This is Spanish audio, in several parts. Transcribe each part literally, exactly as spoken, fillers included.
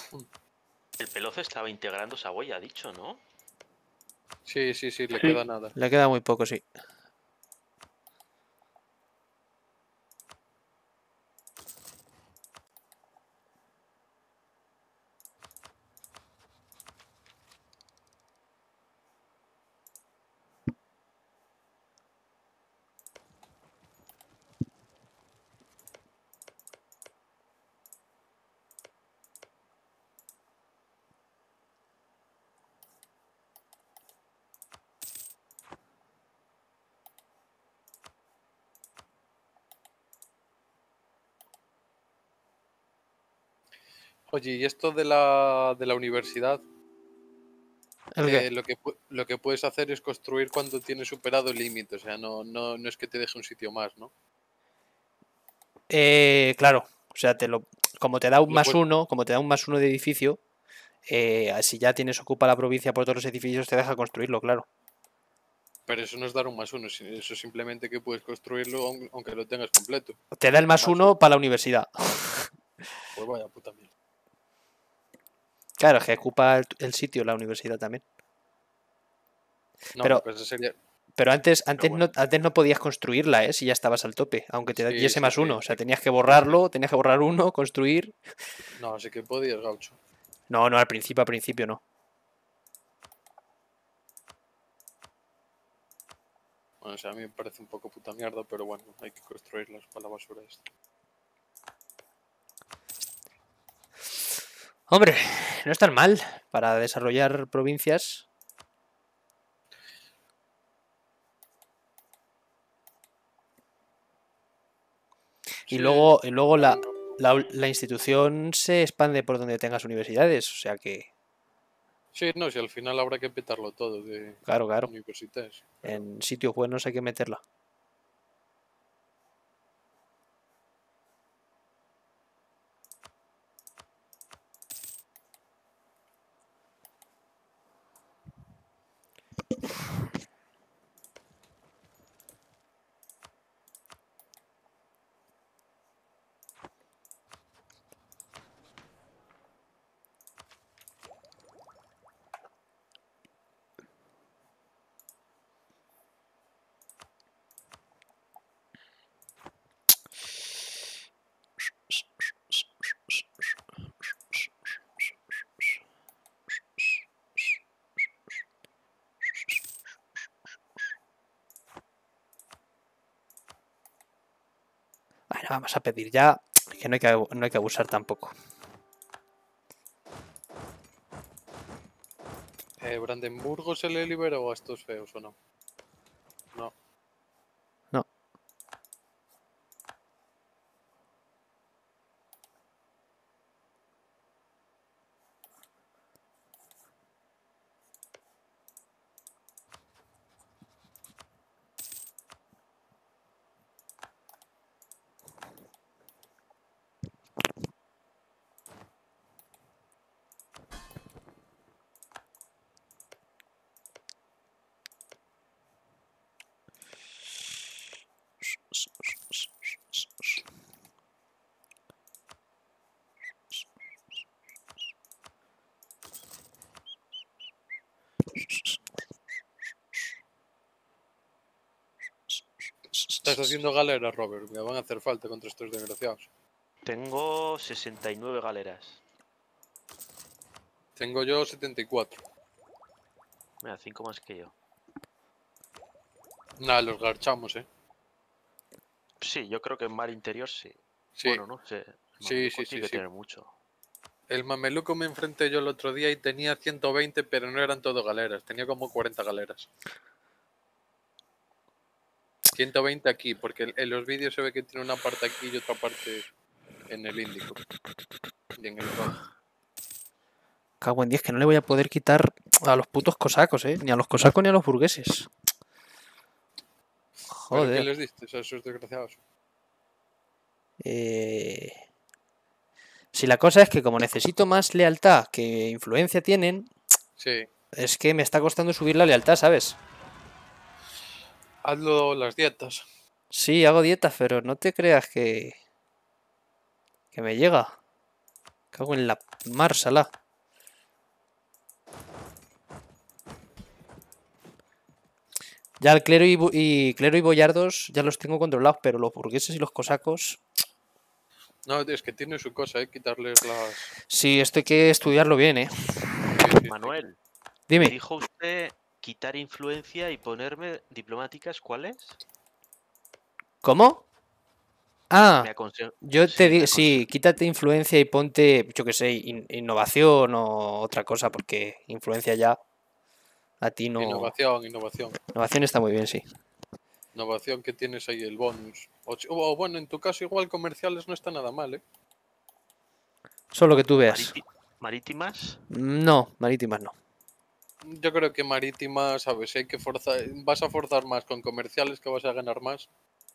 El Pelozo estaba integrando esa huella, ha dicho, ¿no? Sí, sí, sí, le Sí. queda nada. Le queda muy poco, sí. Oye, y esto de la, de la universidad, ¿El qué? eh, lo que, pu- lo que puedes hacer es construir cuando tienes superado el límite, o sea, no, no, no es que te deje un sitio más, ¿no? Eh, claro, o sea, te lo, como te da un Lo más puedes, uno, como te da un más uno de edificio, eh, si ya tienes ocupa la provincia por todos los edificios, te deja construirlo, claro. pero eso no es dar un más uno, si- eso es simplemente que puedes construirlo aun- aunque lo tengas completo. Te da el más Más uno, uno para la universidad. pues vaya puta mierda. Claro, es que ocupa el, el sitio la universidad también. No, mi Pero, cosa sería, pero antes, pero antes, bueno, no, antes no podías construirla, ¿eh? Si ya estabas al tope, aunque te sí, diese sí, más sí, uno. O sea, sí, tenías que sí, sí. borrarlo, tenías que borrar uno, construir. No, sí que podías, gaucho. No, no, al principio, al principio no. Bueno, o sea, a mí me parece un poco puta mierda, pero bueno, hay que construirlas para la basura esta. Hombre, no es tan mal para desarrollar provincias. Y Sí, luego, y luego a mí la, no. la, la institución se expande por donde tengas universidades. O sea que, Sí, no, si al final habrá que petarlo todo de claro, claro. universidades, pero En sitios buenos hay que meterla. Bueno, vamos a pedir ya, que no hay que, no hay que abusar tampoco. eh, ¿Brandenburgo se le liberó a estos feos o no? No. No. Estás haciendo galeras, Robert, me van a hacer falta contra estos desgraciados. Tengo sesenta y nueve galeras. Tengo yo setenta y cuatro. Mira, cinco más que yo. Nada, los garchamos, eh. Sí, yo creo que en mar interior sí. Sí, Bueno, no sé. El sí, mameluco sí, tiene sí, que sí. tener mucho. El mameluco me enfrenté yo el otro día y tenía ciento veinte, pero no eran todo galeras. Tenía como cuarenta galeras. ciento veinte aquí, porque en los vídeos se ve que tiene una parte aquí y otra parte en el Índico. Y en el Ródano. Cago en diez, que no le voy a poder quitar a los putos cosacos, ¿eh? Ni a los cosacos ni a los burgueses. ¿Pero qué Joder. les diste a esos desgraciados? Eh... Si la cosa es que como necesito más lealtad que influencia tienen, Sí. es que me está costando subir la lealtad, ¿sabes? Hazlo las dietas. Sí, hago dietas, pero no te creas que... que me llega. Cago en la marsala. Ya el clero y, bu- y clero y boyardos ya los tengo controlados, pero los burgueses y los cosacos. No, es que tiene su cosa, ¿eh? Quitarles las... Sí, esto hay que estudiarlo bien, ¿eh? Sí, sí, sí. Manuel, me Dime, dijo usted quitar influencia y ponerme diplomáticas, ¿cuáles? ¿cómo? Ah, Me aconsejo. yo te Sí, me digo, aconse- sí, quítate influencia y ponte, yo qué sé, in- innovación o otra cosa, porque influencia ya a ti no. Innovación, innovación. Innovación está muy bien, sí. Innovación que tienes ahí, el bonus. O, ch- o bueno, en tu caso igual comerciales no está nada mal, ¿eh? Solo que tú veas. mariti- marítimas. No, marítimas no. Yo creo que marítima, ¿sabes? Hay que forzar, vas a forzar más con comerciales que vas a ganar más.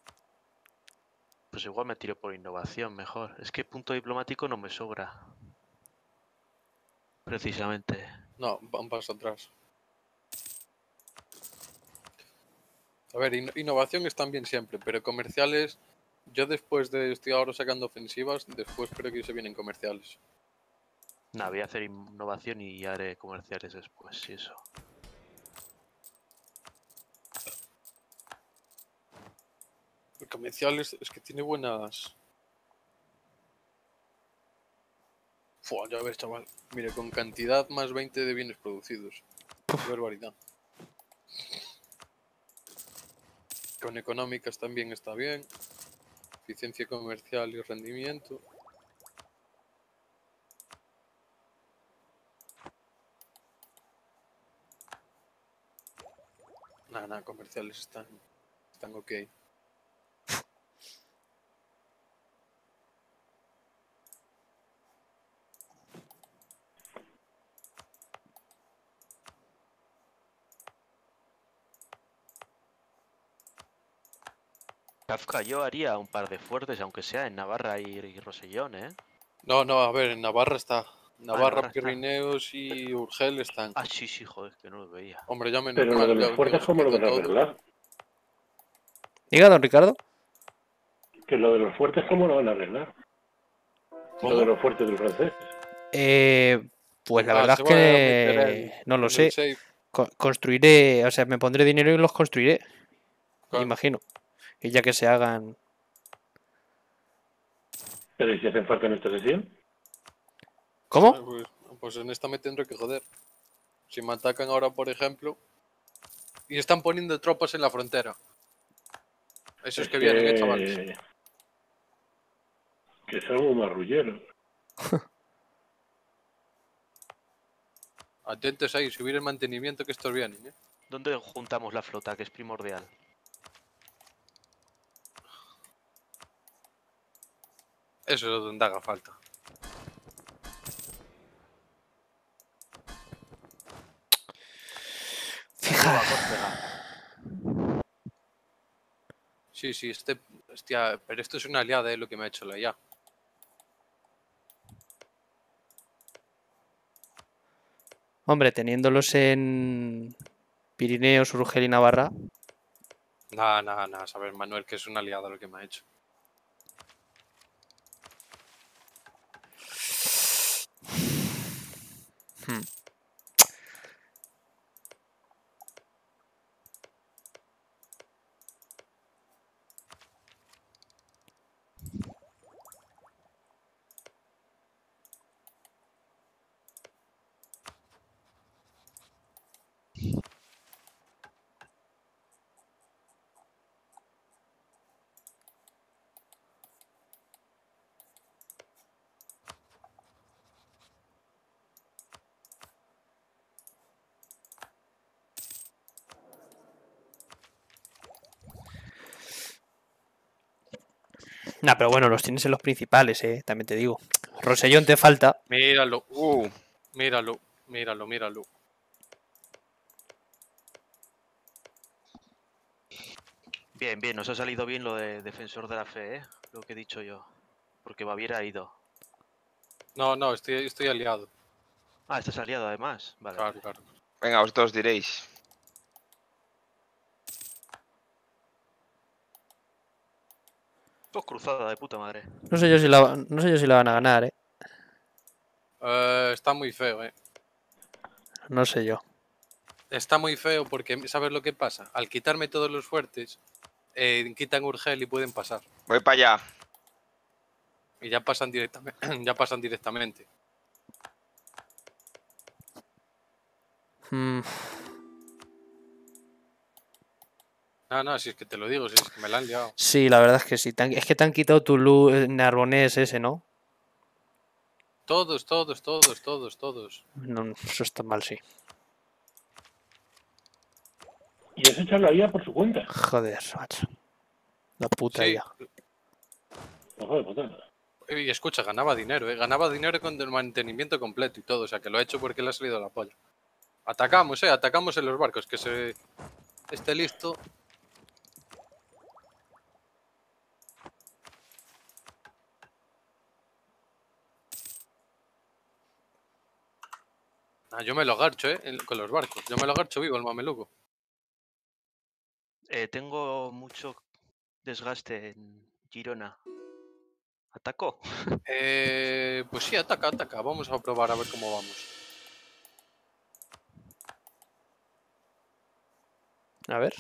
Pues igual me tiro por innovación mejor. Es que punto diplomático no me sobra. Precisamente. No, va un paso atrás. A ver, in- innovación están bien siempre, pero comerciales, yo después de, estoy ahora sacando ofensivas, después creo que se vienen comerciales. Nada, voy a hacer innovación y haré comerciales después, sí, eso. Comerciales es que tiene buenas... Fua, ya ves, chaval. Mire, con cantidad más veinte de bienes producidos. Qué barbaridad. Con económicas también está bien. Eficiencia comercial y rendimiento. Nada, nada, comerciales están, están ok. Kafka, yo haría un par de fuertes, aunque sea en Navarra y, y Rosellón, ¿eh? No, no, a ver, en Navarra está. Navarra, Navarra está. Pirineos y Urgel están. Ah, sí, sí, joder, que no lo veía. Hombre, ya menos Pero lo mal, de ya los que fuertes, os ¿cómo lo quito van a todo. arreglar? Diga, don Ricardo. Que lo de los fuertes, ¿cómo lo van a arreglar? ¿Cómo? Lo de los fuertes del francés. Eh, pues la Ah, verdad se es va a meter que el- no lo en sé. el save. Co- construiré, o sea, me pondré dinero y los construiré. Claro. Imagino. Y ya que se hagan. Pero ¿y si hacen falta en esta sesión? ¿Cómo? Pues, pues en esta me tendré que joder. Si me atacan ahora, por ejemplo, y están poniendo tropas en la frontera. Esos Es que vienen, eh, chavales. que... que son un marrullero. Atentos ahí, subir el mantenimiento que estos vienen, eh. ¿Dónde juntamos la flota, que es primordial? Eso es donde haga falta. Fija. Sí, sí, este. Hostia, pero esto es una aliada, eh, lo que me ha hecho la I A. Hombre, teniéndolos en Pirineos, Urgel y Navarra. Nada, nada, nada. Saber, Manuel, que es una aliada lo que me ha hecho. Hmm. Nah, pero bueno, los tienes en los principales, eh. También te digo. Rosellón te falta. Míralo. Uh, míralo, míralo, míralo. Bien, bien, nos ha salido bien lo de defensor de la fe, ¿eh? Lo que he dicho yo. Porque Baviera ha ido. No, no, estoy, estoy aliado. Ah, estás aliado además. Vale. Claro, claro. Venga, vosotros diréis. Pues cruzada de puta madre. No sé yo si la, no sé yo si la van a ganar, eh. Eh, está muy feo, eh. No sé yo. Está muy feo porque, ¿sabes lo que pasa? Al quitarme todos los fuertes, eh, quitan Urgel y pueden pasar. Voy para allá. Y ya pasan directamente. ya pasan directamente. Mm, No, no, si es que te lo digo, si es que me la han liado. sí, la verdad es que sí. Te han- Es que te han quitado tu luz Narbonés ese, ¿no? Todos, todos, todos, todos, todos. No, eso está mal, sí. Y ese echarlo ahí a por su cuenta. Joder, macho. La puta Sí. ya. Ojo de puta. Y escucha, ganaba dinero, ¿eh? Ganaba dinero con el mantenimiento completo y todo. O sea, que lo ha hecho porque le ha salido la polla. Atacamos, ¿eh? Atacamos en los barcos. Que se esté listo. Ah, yo me lo garcho, ¿eh? en- Con los barcos. Yo me lo garcho vivo, el mameluco. Eh, tengo mucho desgaste en Girona. ¿Atacó? Eh, pues sí, ataca, ataca. Vamos a probar a ver cómo vamos. A ver.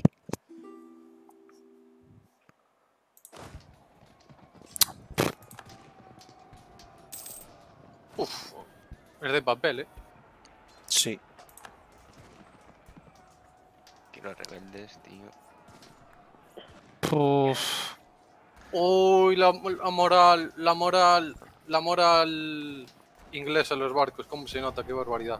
Uf, es de papel, ¿eh? Sí. Quiero rebeldes, tío. Uf. Uy, la, la moral, la moral, la moral inglesa en los barcos. ¿Cómo se nota? Qué barbaridad.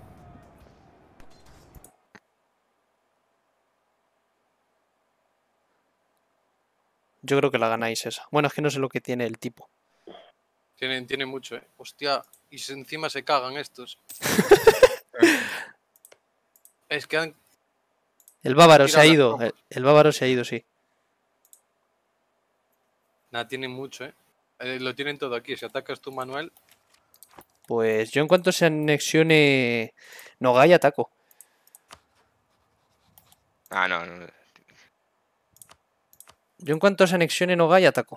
Yo creo que la ganáis esa. Bueno, es que no sé lo que tiene el tipo. Tienen, tienen mucho, ¿eh? Hostia, y si encima se cagan estos. Es que han... El bávaro se ha Tira las ido. tropas. El, el bávaro se ha ido, sí. Nada, tienen mucho, ¿eh? Eh, Lo tienen todo aquí. Si atacas tú, Manuel... Pues yo en cuanto se anexione Nogai ataco. Ah, no, no. Yo en cuanto se anexione Nogai ataco.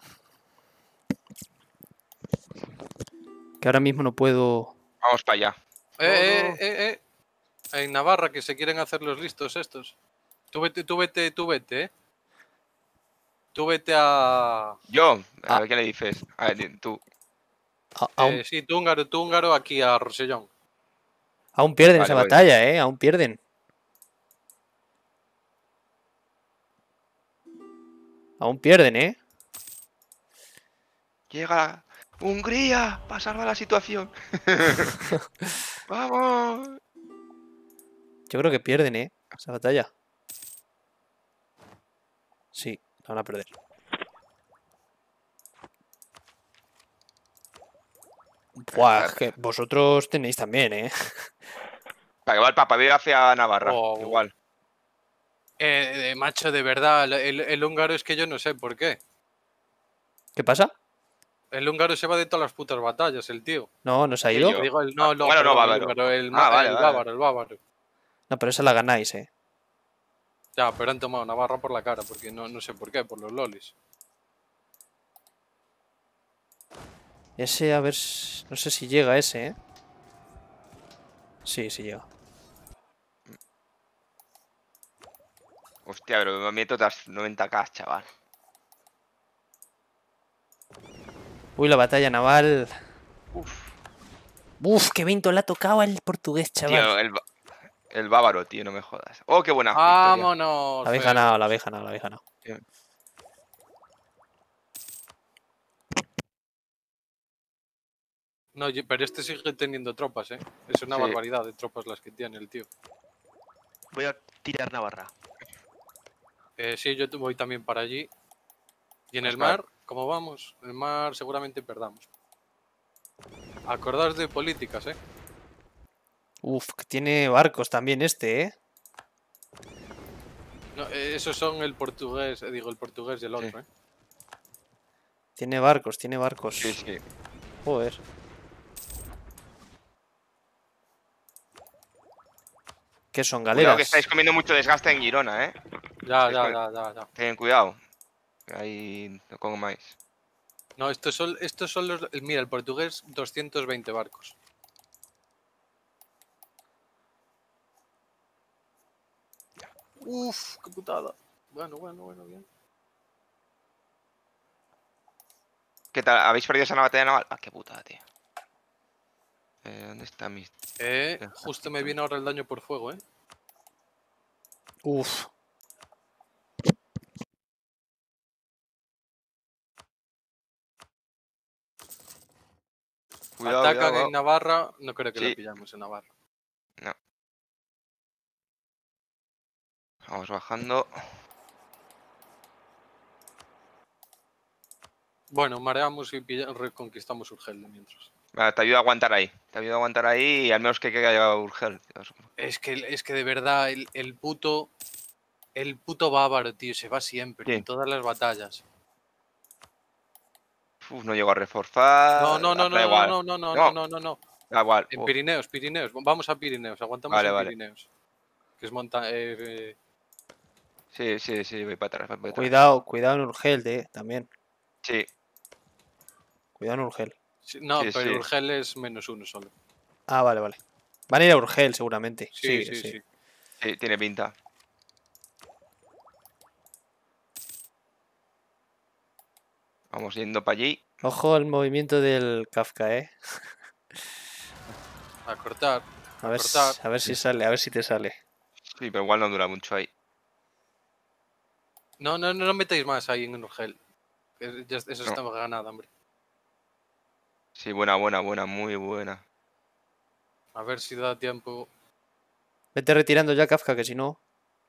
Que ahora mismo no puedo... Vamos para allá. Eh, No, eh, no. eh, eh. En Navarra, que se quieren hacer los listos estos. Tú vete, tú vete, tú vete, ¿eh? Tú vete a... Yo, a Ah. ver qué le dices. A ver, di- tú. a- aún, Eh, sí, tú húngaro, tú húngaro aquí a Rosellón. aún pierden Vale, esa voy. batalla, ¿eh? Aún pierden. Aún pierden, ¿eh? Llega Hungría para salvar la situación. Vamos. Yo creo que pierden, ¿eh? Esa batalla. Sí, la van a perder. Buah, es que vosotros tenéis también, ¿eh? Para que va el Papa, vive hacia Navarra. Oh. Igual. Eh, eh, macho, de verdad, el, el- el húngaro es que yo no sé por qué. ¿Qué pasa? El húngaro se va de todas las putas batallas, el tío. No, ¿no se ha ¿Qué ido? yo? Digo, el, no, Ah, no, bueno, no, perdón, el bávaro. húngaro, el, Ah, ma- vale, el vale. bávaro, el bávaro. No, pero esa la ganáis, ¿eh? Ya, pero han tomado Navarra por la cara, porque no, no sé por qué, por los lolis. Ese, a ver... si- No sé si llega ese, ¿eh? Sí, sí llega. Hostia, pero me meto otras noventa k, chaval. Uy, la batalla naval. Uf. Uf, qué viento le ha tocado al portugués, chaval. Tío, el, ba- el bávaro, tío, no me jodas. Oh, qué buena victoria. ¡Vámonos! La habéis Fer! ganado, la habéis ganado, la habéis ganado. No, ye- pero este sigue teniendo tropas, ¿eh? Es una Sí. barbaridad de tropas las que tiene el tío. Voy a tirar Navarra. Eh, sí, yo voy también para allí. Y en el Oscar. mar, ¿cómo vamos? En el mar seguramente perdamos. Acordaos de políticas, ¿eh? Uf, que tiene barcos también este, ¿eh? No, eh, esos son el portugués, eh, digo, el portugués y el otro, Sí. ¿eh? Tiene barcos, tiene barcos. Sí, sí. Joder. ¿Qué son, Cuidado galeras? que estáis comiendo mucho desgaste en Girona, eh. Ya, Es ya, que- ya, ya, ya. Ten cuidado. Ahí no comáis. No, estos son, estos son los... Mira, el portugués, doscientos veinte barcos. Uf, qué putada. Bueno, bueno, bueno, bien. ¿Qué tal? ¿Habéis perdido esa batalla naval? Ah, qué putada, tío. Eh, ¿Dónde está mi...? Eh, justo me viene ahora el daño por fuego, eh. Uf. Cuidado, Atacan cuidado, en Navarra, no creo que Sí. lo pillamos en Navarra. No. Vamos bajando. Bueno, mareamos y pilla- reconquistamos Urgel de mientras. Vale, te ayudo a aguantar ahí. Te ayudo a aguantar ahí y al menos que caiga Urgel. Dios. Es que, es que de verdad, el, el puto. El puto bávaro, tío, se va siempre, Sí. en todas las batallas. Uf, no llego a reforzar. No, no, no, Da no, igual. no, no, no, No. no, no, no, no. Da igual. En Uf, Pirineos, Pirineos. Vamos a Pirineos, aguantamos Vale, en vale. Pirineos. Que es monta... eh, eh, Sí, sí, sí, voy para atrás, voy para atrás. Cuidado, cuidado en Urgel, eh, también. Sí, Cuidado en Urgel. sí, no, Sí, pero sí. Urgel es menos uno solo. Ah, vale, vale. Van a ir a Urgel, seguramente. Sí, Sí, sí, sí. sí. sí, tiene pinta. Vamos yendo para allí. Ojo al movimiento del Kafka, eh. A cortar. A A ver, cortar. si- a ver si sale, a ver si te sale. Sí, pero igual no dura mucho ahí. No, no, no, no metáis más ahí en Urgel. Que ya- Eso No. está ganado, hombre. Sí, buena, buena, buena, muy buena. A ver si da tiempo. Vete retirando ya, Kafka, que si no.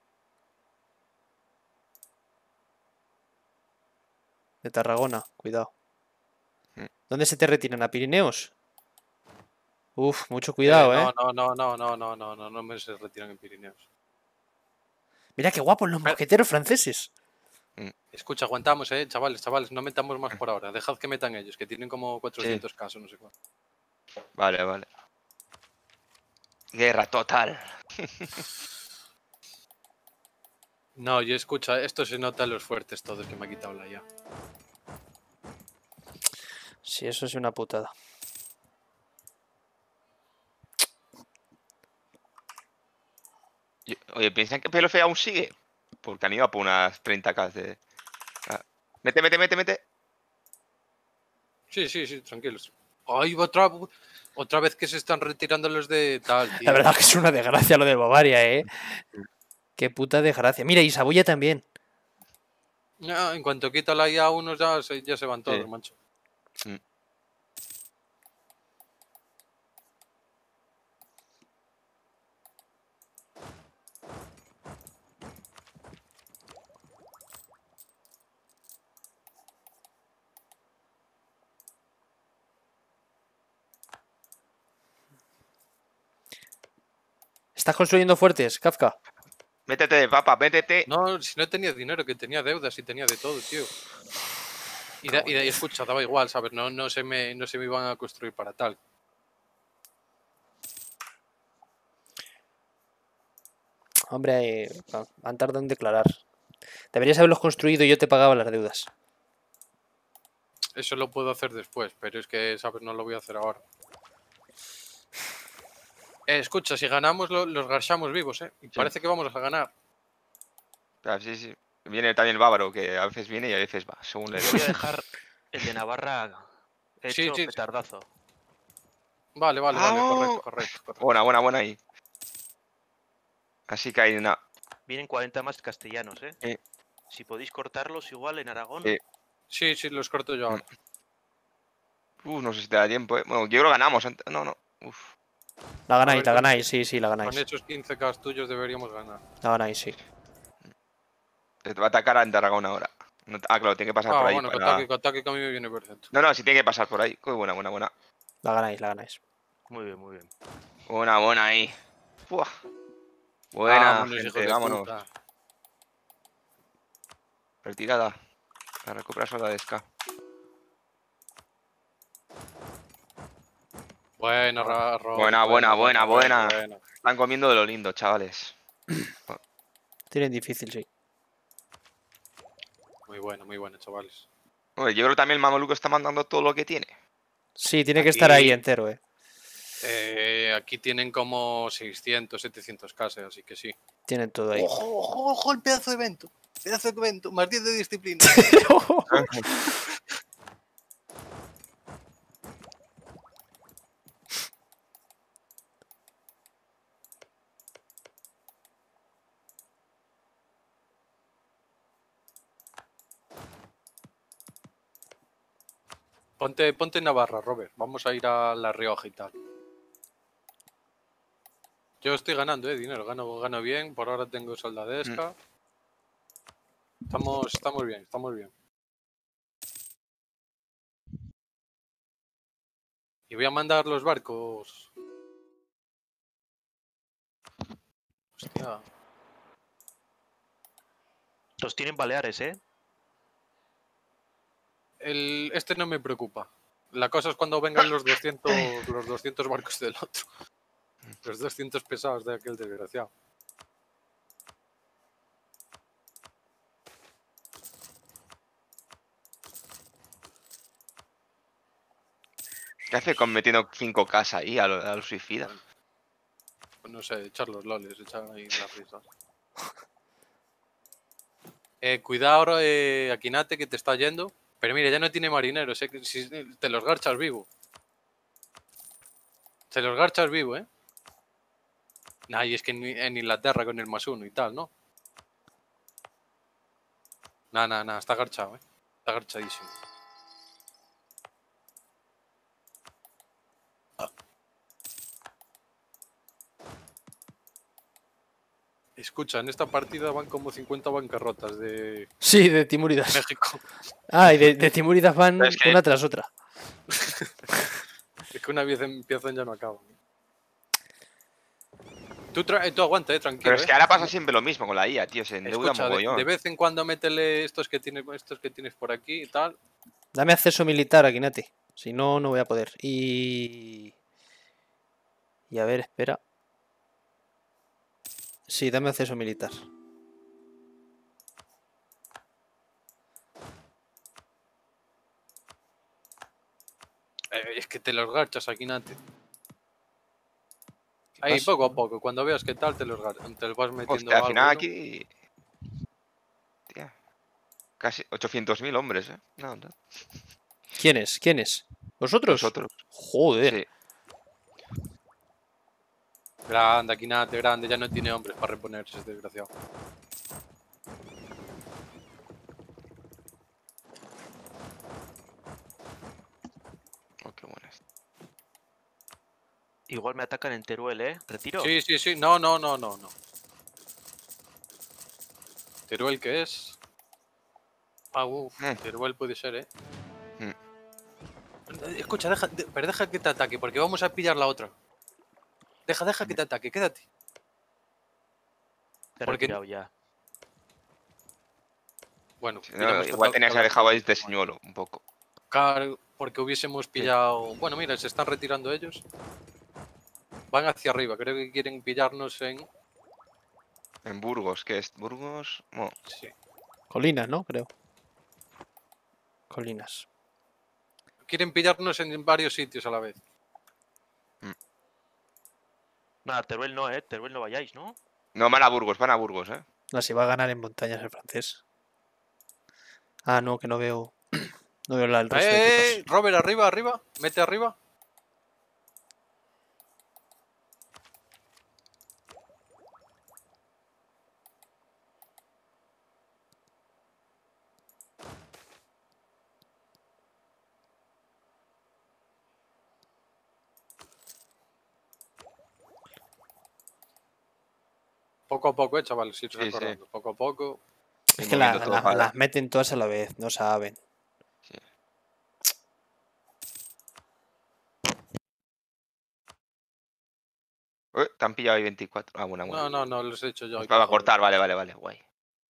De Tarragona, cuidado. Mm. ¿Dónde se te retiran? ¿A Pirineos? Uf, mucho Eh, cuidado, eh. no, no, no, no, no, no, no, no, no me se retiran en Pirineos. Mira qué guapos los Pero- mosqueteros franceses. Escucha, aguantamos, eh, chavales, chavales, no metamos más por ahora. Dejad que metan ellos, que tienen como cuatrocientos casos, no sé cuánto. Vale, vale. Guerra total. No, y escucha, esto se nota en los fuertes todos que me ha quitado la ya. Sí, eso es una putada. Yo- Oye, ¿piensan que Pelofe aún sigue? Porque han ido a por unas treinta k de... Ah. Mete, mete, mete, mete. Sí, sí, sí, tranquilos. Ay, otra, otra vez que se están retirando los de tal, tío. La verdad que es una desgracia lo del Bavaria, eh. Qué puta desgracia. Mira, y Sabuya también. Ah, en cuanto quita la I A a unos ya se, ya se van todos, Sí. mancho. Mm. ¿Estás construyendo fuertes, Kafka? Métete, papa, métete. No, si no tenía dinero, que tenía deudas y tenía de todo, tío. Y, da- y, da- y escucha, daba igual, ¿sabes? No, no, se me, no se me iban a construir para tal. Hombre, eh, han tardado en declarar. Deberías haberlos construido y yo te pagaba las deudas. Eso lo puedo hacer después, pero es que, ¿sabes? No lo voy a hacer ahora. Eh, escucha, si ganamos lo- los garchamos vivos, ¿eh? Y parece que vamos a ganar. Ah, sí, sí. Viene también el bávaro, que a veces viene y a veces va, según le Yo voy a dejar el de Navarra Sí, hecho sí, sí. petardazo. Vale, vale, vale, ¡Vamos! correcto, correcto, correcto. Buena, buena, buena ahí. Así que hay una... Vienen cuarenta más castellanos, ¿eh? Sí. Si podéis cortarlos igual en Aragón. Sí. Sí, sí, los corto yo ahora. Uf, no sé si te da tiempo, eh. Bueno, yo creo que ganamos. ant- No, no. Uf. La ganáis, ver, la con- ganáis, sí, sí, la Con ganáis. hechos quince K tuyos deberíamos ganar. La ganáis, sí. Te va a atacar a Antarragón ahora. No- ah, claro, tiene que pasar Ah, por ahí. bueno, que para- ataque, que ataque que a mí me viene perfecto. No, no, sí tiene que pasar por ahí. Uy, buena, buena, buena. La ganáis, la ganáis. Muy bien, muy bien. Buena, buena ahí. Buah. Buena, Vámonos, hijo gente, de vámonos. puta. Retirada. A recuperar sola de Ska. Buena, Ra- Ro- Buena, buena, buena, buena. buena. Están comiendo de lo lindo, chavales. Tienen difícil, sí. Muy buena, muy buena, chavales. Hombre, yo creo que también el Mameluco está mandando todo lo que tiene. Sí, tiene que estar ahí Aquí- entero, eh. Eh, aquí tienen como seiscientos, setecientos casas, así que sí. Tienen todo ahí. ¡Ojo, ojo, ojo! El pedazo de evento. Pedazo de evento. Más diez de disciplina. Ponte, ponte Navarra, Robert. Vamos a ir a La Rioja y tal. Yo estoy ganando, eh, dinero. Gano, gano bien. Por ahora tengo soldadesca. Estamos, estamos bien, estamos bien. Y voy a mandar los barcos. Hostia. Los tienen Baleares, ¿eh? El, este no me preocupa. La cosa es cuando vengan los doscientos, los doscientos barcos del otro. Los doscientos pesados de aquel desgraciado. ¿Qué hace con metiendo cinco K ahí a, lo- a los suicidas? Pues no sé, echar los loles, echar ahí las risas. Eh, cuidado, eh, Aquinate, que te está yendo. Pero mira, ya no tiene marineros, eh, que si te los garchas vivo. Te los garchas vivo, eh. Nah, y es que en, en Inglaterra con el más uno y tal, ¿no? Nah, nah, nah, está garchado, eh. Está garchadísimo. Escucha, en esta partida van como cincuenta bancarrotas de Sí, de Timúridas. México. Ah, y de, de Timúridas van Es que- una tras otra. Es que una vez empiezan ya no acaban. Tú, tra- eh, tú aguanta, eh, tranquilo. Pero es que eh. ahora pasa siempre lo mismo con la I A, tío. Se endeuda Escucha, de, mogollón. de vez en cuando métele estos que tienes, estos que tienes por aquí y tal. Dame acceso militar, Aquinate. Si no, no voy a poder. Y... Y a ver, espera. Sí, dame acceso militar. Eh, es que te los garchas aquí, Nate. Ahí, pasa? poco a poco. Cuando veas qué tal, te los, gar- te los vas metiendo Hostia, al final alguno. aquí. Tía. Casi ochocientos mil hombres, eh. No, no. ¿Quiénes? ¿Quiénes? ¿Vosotros? Nosotros. Joder. Sí. Grande, Aquinate, grande. Ya no tiene hombres para reponerse, es desgraciado. Oh, qué buenas. Igual me atacan en Teruel, ¿eh? Retiro. Sí, sí, sí. No, no, no, no, no. Teruel, ¿qué es? Ah, uff. Eh. Teruel puede ser, eh. Mm. Escucha, deja, de- pero deja que te ataque, porque vamos a pillar la otra. Deja, deja que te ataque, quédate. Te he porque- retirado ya. Bueno, Si no, pillamos igual total- tenías que total- haber dejado ahí de señuelo un poco. Claro, porque hubiésemos pillado... Bueno, mira, se están retirando ellos. Van hacia arriba, creo que quieren pillarnos en... En Burgos, ¿qué es? Burgos. No. Sí. Colinas, ¿no? Creo. Colinas. Quieren pillarnos en varios sitios a la vez. Nada, Teruel no, ¿eh? Teruel no vayáis, ¿no? No, van a Burgos, van a Burgos, eh. No, si va a ganar en montañas el francés. Ah, no, que no veo. No veo la, el resto de ¡Eh! tropas. Robert, arriba, arriba. Mete arriba. Poco a poco, eh, chavales, ir Sí, sí. recordando. Poco a poco. Es Y que la- moviendo todo la- para- las meten todas a la vez, no saben. Eh, te han pillado ahí veinticuatro. Ah, buena, buena. No, no, no, los he hecho yo. Nos hay que va a joder. cortar, vale, vale, vale, guay.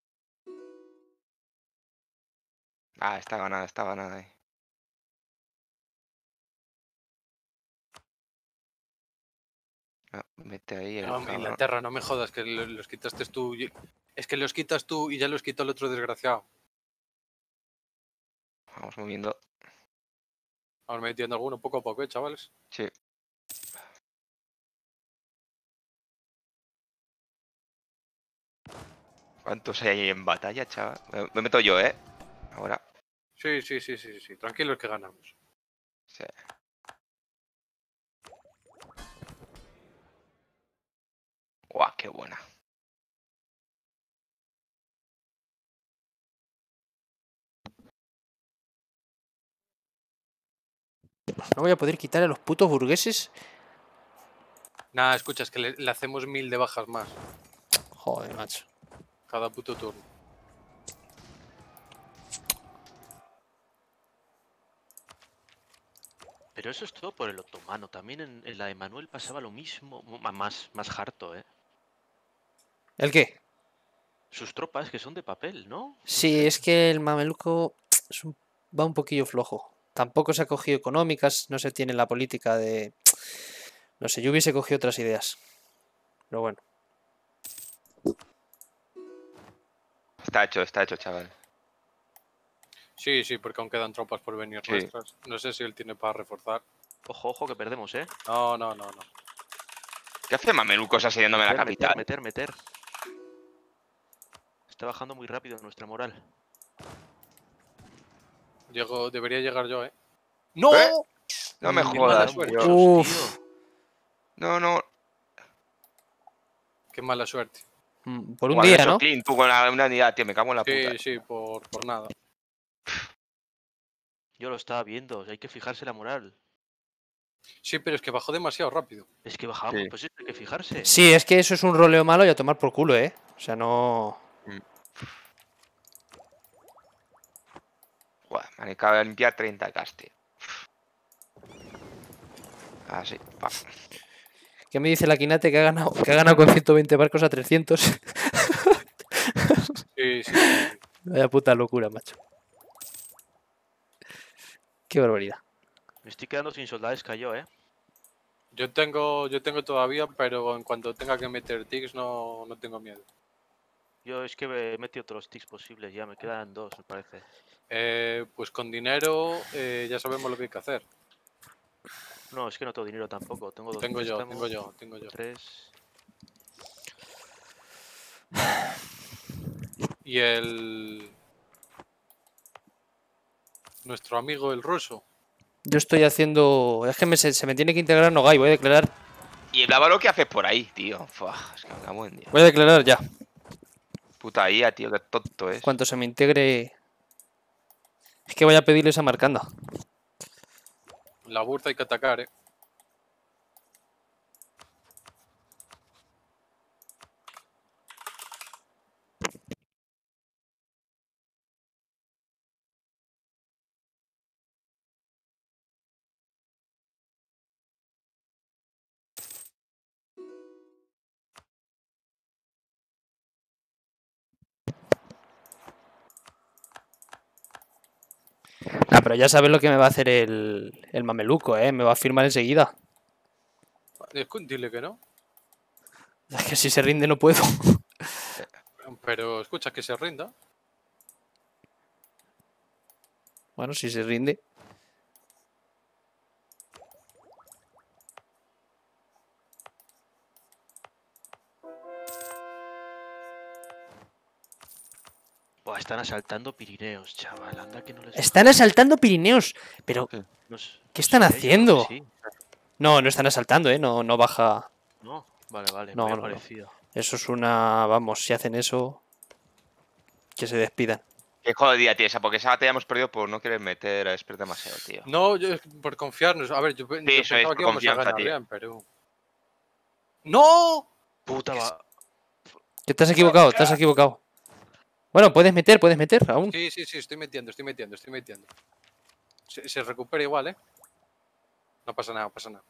Ah, está ganada, está ganada ahí. Ah, mete ahí el No, cabrón. Inglaterra, no me jodas, que lo- los quitaste tú. y- Es que los quitas tú y ya los quitó el otro desgraciado. Vamos moviendo. Vamos metiendo alguno poco a poco, eh, chavales. Sí. ¿Cuántos hay ahí en batalla, chaval? Me, me meto yo, ¿eh? Ahora. Sí, sí, sí, sí, sí. Tranquilos que ganamos. Sí. Guau, qué buena. No voy a poder quitar a los putos burgueses. Nada, escucha, es que le, le hacemos mil de bajas más. Joder, macho. Cada puto turno. Pero eso es todo por el otomano. También en, en la de Manuel pasaba lo mismo. m- Más, más harto, ¿eh? ¿El qué? Sus tropas, que son de papel, ¿no? No Sí, sé. es que el mameluco es un- va un poquillo flojo. Tampoco se ha cogido económicas, no se tiene la política de... No sé, yo hubiese cogido otras ideas. Pero bueno. Está hecho, está hecho, chaval. Sí, sí, porque aún quedan tropas por venir Sí. nuestras. No sé si él tiene para reforzar. Ojo, ojo, que perdemos, ¿eh? No, no, no, no. ¿Qué hace Mamelucos asediándome la Meter, capital? meter, meter, meter. Está bajando muy rápido nuestra moral. Llego, debería llegar yo, ¿eh? ¡No! ¿Eh? No me Mm, Qué jodas, mala tío. muchos, Uf. tío. No, no. Qué mala suerte. Mm, Por un Guau, has día, hecho ¿no? clean tú con la- una unidad, tío. Me cago en la puta. Sí, sí, por, por nada. Yo lo estaba viendo, hay que fijarse la moral. Sí, pero es que bajó demasiado rápido. Es que bajamos, Sí. pues eso hay que fijarse. Sí, es que eso es un roleo malo y a tomar por culo, ¿eh? O sea, no... Guau, me acabo de limpiar treinta K, tío. Así, pa. ¿Qué me dice la Quinate que ha ganado, que ha ganado con ciento veinte barcos a trescientos? Sí, sí, sí. Vaya puta locura, macho. Qué barbaridad. Me estoy quedando sin soldados, cayó, ¿eh? Yo tengo, yo tengo todavía, pero en cuanto tenga que meter tics no, no tengo miedo. Yo es que me he metido todos los tics posibles, ya me quedan dos, me parece. Eh, pues con dinero eh, ya sabemos lo que hay que hacer. No, es que no tengo dinero tampoco, tengo dos Tengo yo, préstamos, tengo yo, tengo yo. tres... Y el... Nuestro amigo el ruso. Yo estoy haciendo... Es que me- se, se me tiene que integrar Nogai. Voy a declarar... Y el Bávaro, ¿qué haces por ahí, tío? Fua, es que me cago en Dios. Voy a declarar ya. Puta I A, tío, qué tonto es. Cuanto se me integre... Es que voy a pedirle esa marcanda. La burza hay que atacar, eh. Ah, pero ya sabes lo que me va a hacer el, el mameluco, ¿eh? Me va a firmar enseguida. Escu- Dile que no. Es que si se rinde no puedo. Pero escucha, que se rinda. Bueno, si se rinde. Buah, están asaltando Pirineos, chaval, anda que no les... Están asaltando Pirineos. Pero, No s- ¿qué no están sé, yo creo que haciendo? sí. no, no están asaltando, ¿eh? No, no baja... No, vale, vale, No, me había no, no. parecido. Eso es una... Vamos, si hacen eso... Que se despidan. Qué jodida, tío, esa, porque esa batalla hemos perdido por no querer meter a Expert demasiado, tío. No, yo, por confiarnos. A ver, yo, yo eso es, pensaba por que íbamos a confianza, ganar tío. bien, pero... ¡No! Puta va... Que te has equivocado, te has equivocado. Bueno, puedes meter, puedes meter aún. Sí, sí, sí, estoy metiendo, estoy metiendo, estoy metiendo. Se, se recupera igual, ¿eh? No pasa nada, no pasa nada.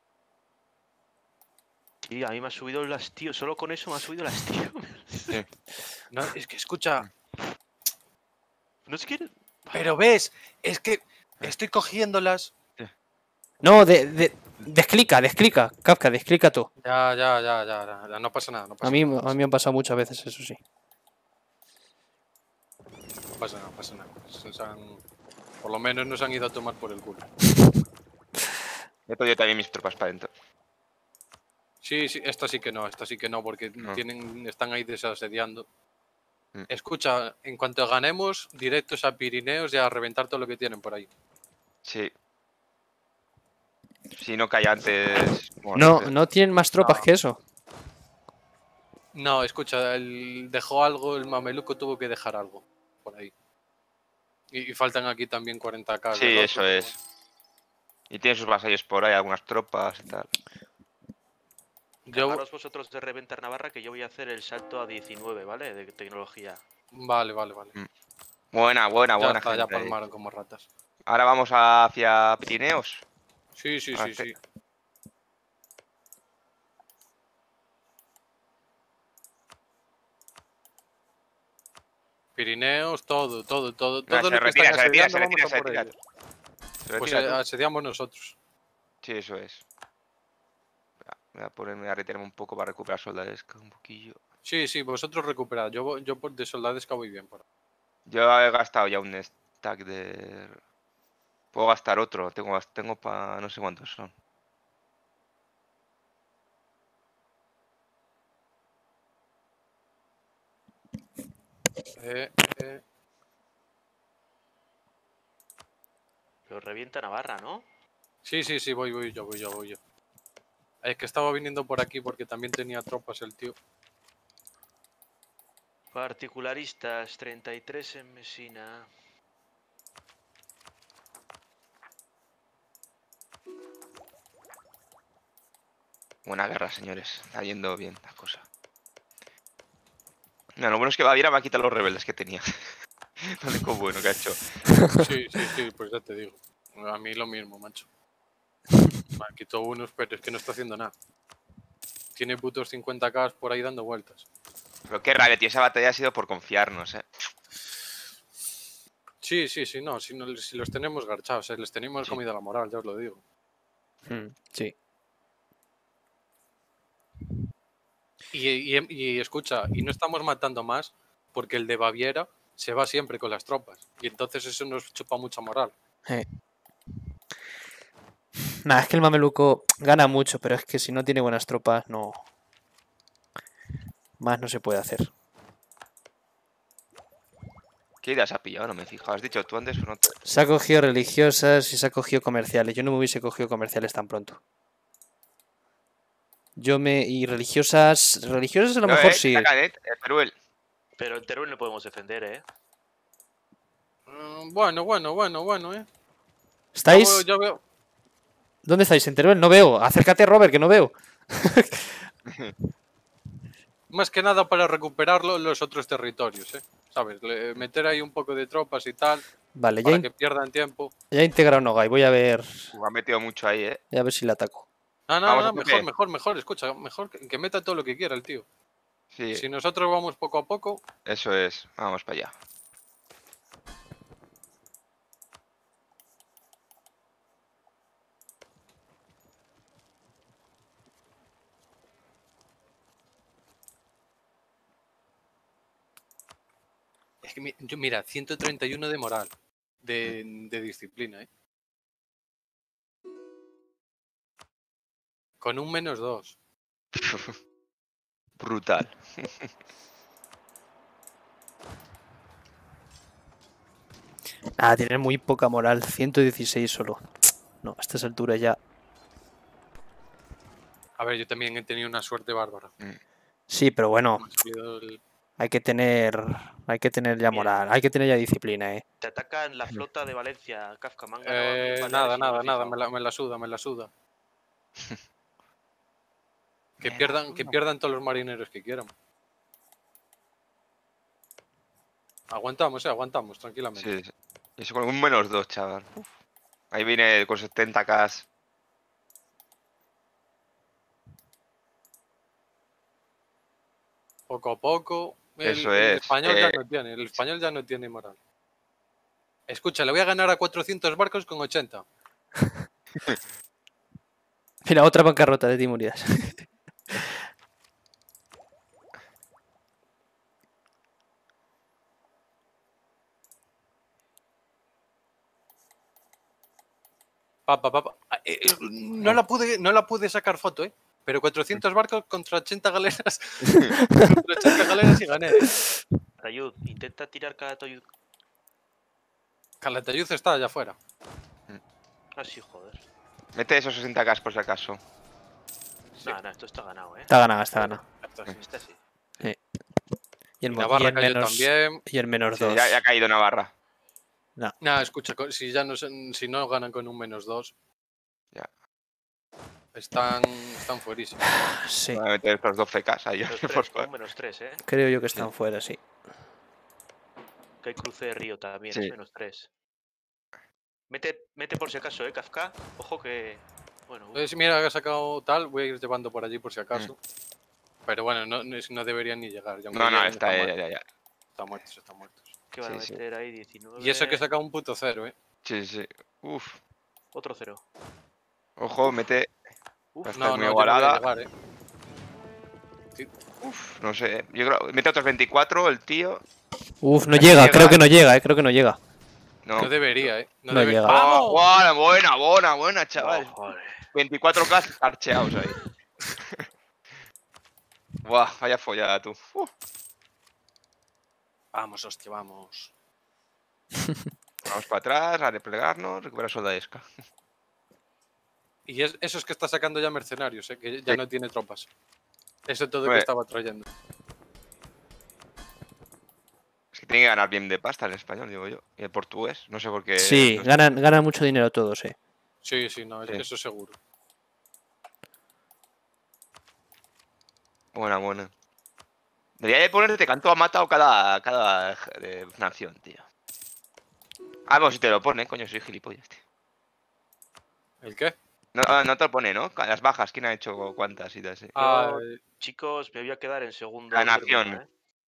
Sí, a mí me ha subido el hastío, solo con eso me ha subido el hastío. No, es que escucha, No es que... pero ves, es que estoy cogiéndolas. No, de, de- desclica, desclica. Kafka, desclica tú. Ya, ya, ya, ya, ya, ya, no pasa nada, no pasa A mí, nada. a mí me han pasado muchas veces, eso sí. No pasa nada, no pasa nada. Se- se han- por lo menos nos han ido a tomar por el culo. He pedido también mis tropas para adentro. Sí, sí, esta sí que no, esta sí que no, porque No. tienen, están ahí desasediando. Escucha, en cuanto ganemos, directos a Pirineos y a reventar todo lo que tienen por ahí. Sí. Si no cae antes. Bueno, No, sé. no tienen más tropas No. que eso. No, escucha, él dejó algo, el mameluco tuvo que dejar algo por ahí. Y, y faltan aquí también cuarenta k. Sí, eso es. Y tiene sus vasallos por ahí, algunas tropas y tal. Yo, Cargaros vosotros de reventar Navarra que yo voy a hacer el salto a diecinueve, ¿vale? De tecnología. vale, vale, vale. Buena, buena, Ya buena está, ya gente ahí. palmaron como ratas. Ahora vamos hacia Pirineos. Sí, sí, Ah, sí, sí. sí. Pirineos, todo, todo, todo. Nah, Todo se lo que retira, están se retira, asediando, se vamos retira, a se por retira. ellos. Se Pues retira eh, tú. asediamos nosotros. Sí, eso es. Espera, Voy a ponerme a retirarme un poco para recuperar soldadesca un poquillo. Sí, sí, vosotros recuperad. Yo, voy- yo por de soldadesca voy bien. Por ahí. Yo he gastado ya un stack de. Puedo gastar otro, tengo, tengo para no sé cuántos son. Eh, eh. Pero revienta Navarra, ¿no? Sí, sí, sí, voy, voy yo, voy yo, voy yo. Es que estaba viniendo por aquí porque también tenía tropas el tío. Particularistas, treinta y tres en Mesina. Buena guerra, señores. Está yendo bien la cosa. No, lo bueno es que Baviera me ha quitado los rebeldes que tenía. Lo único bueno que ha hecho. Sí, sí, sí, pues ya te digo. A mí lo mismo, macho. Me quitó unos, pero es que no está haciendo nada. Tiene putos cincuenta k por ahí dando vueltas. Pero qué rabia, tío. Esa batalla ha sido por confiarnos, eh. Sí, sí, sí, no, si, no, si los tenemos garchados, eh, les tenemos Sí. comida la moral, ya os lo digo. Mm, sí. Y, y- y escucha, y no estamos matando más porque el de Baviera se va siempre con las tropas. Y entonces eso nos chupa mucha moral. Eh. Nada, es que el mameluco gana mucho, pero es que si no tiene buenas tropas, no. Más no se puede hacer. ¿Qué ideas ha pillado? No me he fijado. ¿Has dicho tú antes o no? te- Se ha cogido religiosas y se ha cogido comerciales. Yo no me hubiese cogido comerciales tan pronto. Yo me. Y religiosas. Religiosas a lo No, mejor eh, sí. te sacan, eh, eh, Teruel. Pero en Teruel no podemos defender, ¿eh? Mm, bueno, bueno, bueno, bueno, eh. Yo ¿Estáis? veo, yo veo. ¿Dónde estáis? ¿En Teruel? No veo. Acércate, Robert, que no veo. Más que nada para recuperarlo los otros territorios, eh. ¿Sabes? Le- meter ahí un poco de tropas y tal, Vale, ya, para in- que pierdan tiempo. ya he integrado Nogai. Voy a ver. Uh, ha metido mucho ahí, eh. Voy a ver si le ataco. No, no, Vamos no, a tope. mejor, mejor, mejor, escucha, mejor que, que meta todo lo que quiera el tío. Sí, Si nosotros vamos poco a poco, eso es. Vamos para allá. es que mi- yo, mira, ciento treinta y uno de moral, de, de disciplina, ¿eh? Con un menos dos. Brutal. Ah, tiene muy poca moral. ciento dieciséis solo. No, a estas alturas ya. A ver, yo también he tenido una suerte bárbara. Sí, pero bueno, Me ha salido el- hay que tener. Hay que tener ya Bien. moral. Hay que tener ya disciplina, eh. Te atacan la flota de Valencia, Kafka. Me han ganado a mí en Eh, Baleares nada, y no me nada, he nada, fijado. me la, me la suda, me la suda. Que Me la pierdan, que suda. pierdan todos los marineros que quieran. Aguantamos, eh, aguantamos, tranquilamente. Sí, sí. Y eso con un menos dos, chaval. Uf. Ahí viene con setenta k. Poco a poco. El, Eso el es, español ya eh. no tiene, el español ya no tiene moral. Escucha, le voy a ganar a cuatrocientos barcos con ochenta. Mira, otra bancarrota de Timuridas. Papá, papá. Eh, eh, no la pude, no la pude sacar foto, eh. Pero cuatrocientos barcos contra ochenta galeras. Contra ochenta galeras y gané. Calatayud, intenta tirar Calatayud. Calatayud está allá afuera. Ah, sí, joder. Mete esos sesenta k por si acaso. Sí. Nada, nada, esto está ganado, eh. Está ganada, está ganada. Está así. Esta sí. Y Y el, mo- y Navarra el cayó menos, también. y el menos Sí, dos. ya, ya ha caído Navarra. Nada, escucha, co- si ya no, se- si no ganan con un menos dos. Ya. Están, están fuerísimos. Sí, Voy a meter estos doce k ahí. Menos por tres, con favor. un menos tres, eh. creo yo que están fuera, sí. Que hay cruce de río también, Sí. es menos tres. Mete, mete por si acaso, eh, Kafka. Ojo que. Bueno, uh, Entonces, mira que ha sacado tal, voy a ir llevando por allí por si acaso. Pero bueno, no, no, no deberían ni llegar. y aunque No, no, lleguen, está están ya, muertos. ya, ya. Están muertos, están muertos. que van a sí, sí. meter ahí diecinueve. Y eso que saca un puto cero, eh. Sí, sí. Uf. Otro cero. Ojo, mete. Uf, Está No, muy no, yo no voy a igualada. llegar, eh. Uf, no sé. Yo creo. Mete otros veinticuatro el tío. Uf, no Casi llega, llega. creo que no llega, eh, creo que no llega. No. No debería, eh. No, No debe- llega. ¡Vamos! Oh, buena, buena, buena, buena, chaval. no, joder. veinticuatro k archeados ahí. Buah, vaya follada tú. Uh. Vamos, hostia, vamos. Vamos para atrás, a replegarnos, recuperar soldadesca. Y es, eso es que está sacando ya mercenarios, eh, que ya Sí. no tiene tropas. Eso es todo Hombre. que estaba trayendo. Es que tiene que ganar bien de pasta el español, digo yo. Y el portugués, no sé por qué. Sí, no sé. ganan, ganan mucho dinero todos, eh. Sí, sí, no, Sí. eso seguro. Buena, buena. Debería de ponerte canto ha matado cada, cada eh, nación, tío. Ah, bueno, si te lo pone, coño, soy gilipollas, tío. ¿El qué? No, ah, no te lo pone, ¿no? Las bajas, ¿quién ha hecho cuántas y tal? Sí. Ah, Yo- Chicos, me voy a quedar en segundo. La Bermuda, nación. eh.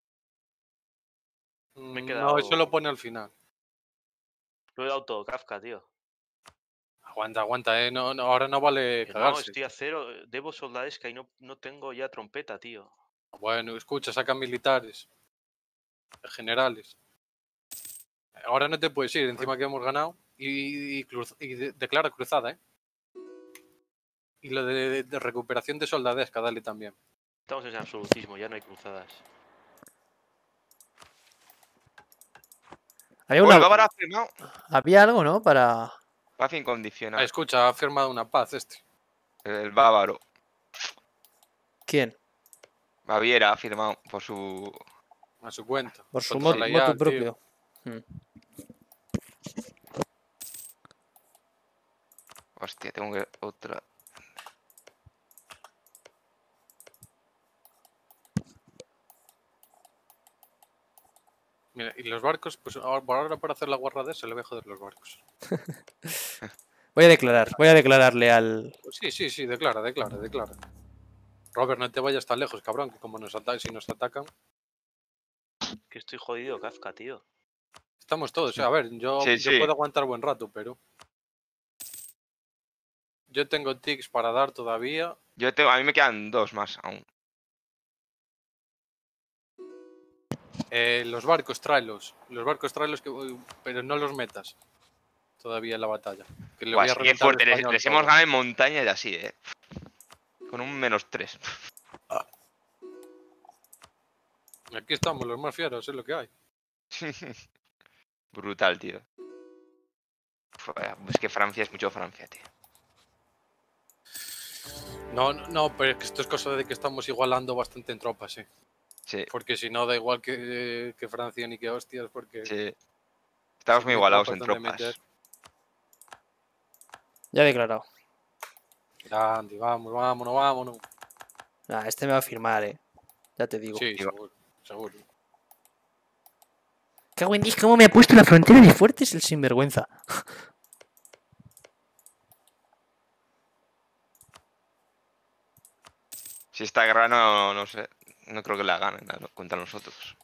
mm, me he no, quedado- eso lo pone al final. Lo he dado todo, Kafka, tío. Aguanta, aguanta, eh. No, no, ahora no vale Que no, cagarse. estoy a cero. Debo soldadesca y no, no tengo ya trompeta, tío. Bueno, escucha, sacan militares. Generales. Ahora no te puedes ir, encima que hemos ganado. Y, y cruz- y de- declara cruzada, eh. Y lo de, de- de recuperación de soldadesca, dale también. Estamos en absolutismo, ya no hay cruzadas. Había, Bueno, una- Bárbara ha firmado. había algo, ¿no? Para... Paz Ah, incondicional. escucha, ha firmado una paz este. El bávaro. ¿Quién? Baviera ha firmado por su. A su cuenta. Por su Contra motu, la motu I A, tío. propio. Mm. Hostia, tengo que. Otra. Mira, y los barcos, pues ahora, por ahora para hacer la guarra de se le voy a joder los barcos. Voy a declarar, voy a declararle al... Pues sí, sí, sí, declara, declara, declara. Robert, no te vayas tan lejos, cabrón, que como nos ata si nos atacan. Que estoy jodido, Kafka, tío. Estamos todos, eh. A ver, yo, Sí, yo sí. puedo aguantar buen rato, pero. Yo tengo tics para dar todavía. Yo tengo. A mí me quedan dos más aún. Eh, los barcos, tráelos. Los barcos, tráelos, que, pero no los metas todavía en la batalla. Que le Buah, voy a es que reventar al fuerte. Les, español les todo. hemos ganado en montaña y así, eh. Con un menos tres. Aquí estamos, los más fieros, es lo que hay. Brutal, tío. Uf, es que Francia es mucho Francia, tío. No, no, no, pero es que esto es cosa de que estamos igualando bastante en tropas, eh. Sí, Porque si no, da igual que, que Francia ni que hostias, porque. sí. Estamos muy hay igualados en tropas donde tropas. meter. Ya he declarado. Grande, vamos, vámonos, vámonos. Nah, este me va a firmar, eh. Ya te digo. Sí, Iba- seguro, seguro. Cago en diez, ¿cómo me ha puesto la frontera de fuertes el sinvergüenza? Si esta guerra no, no sé. No creo que la ganen ¿no? contra nosotros.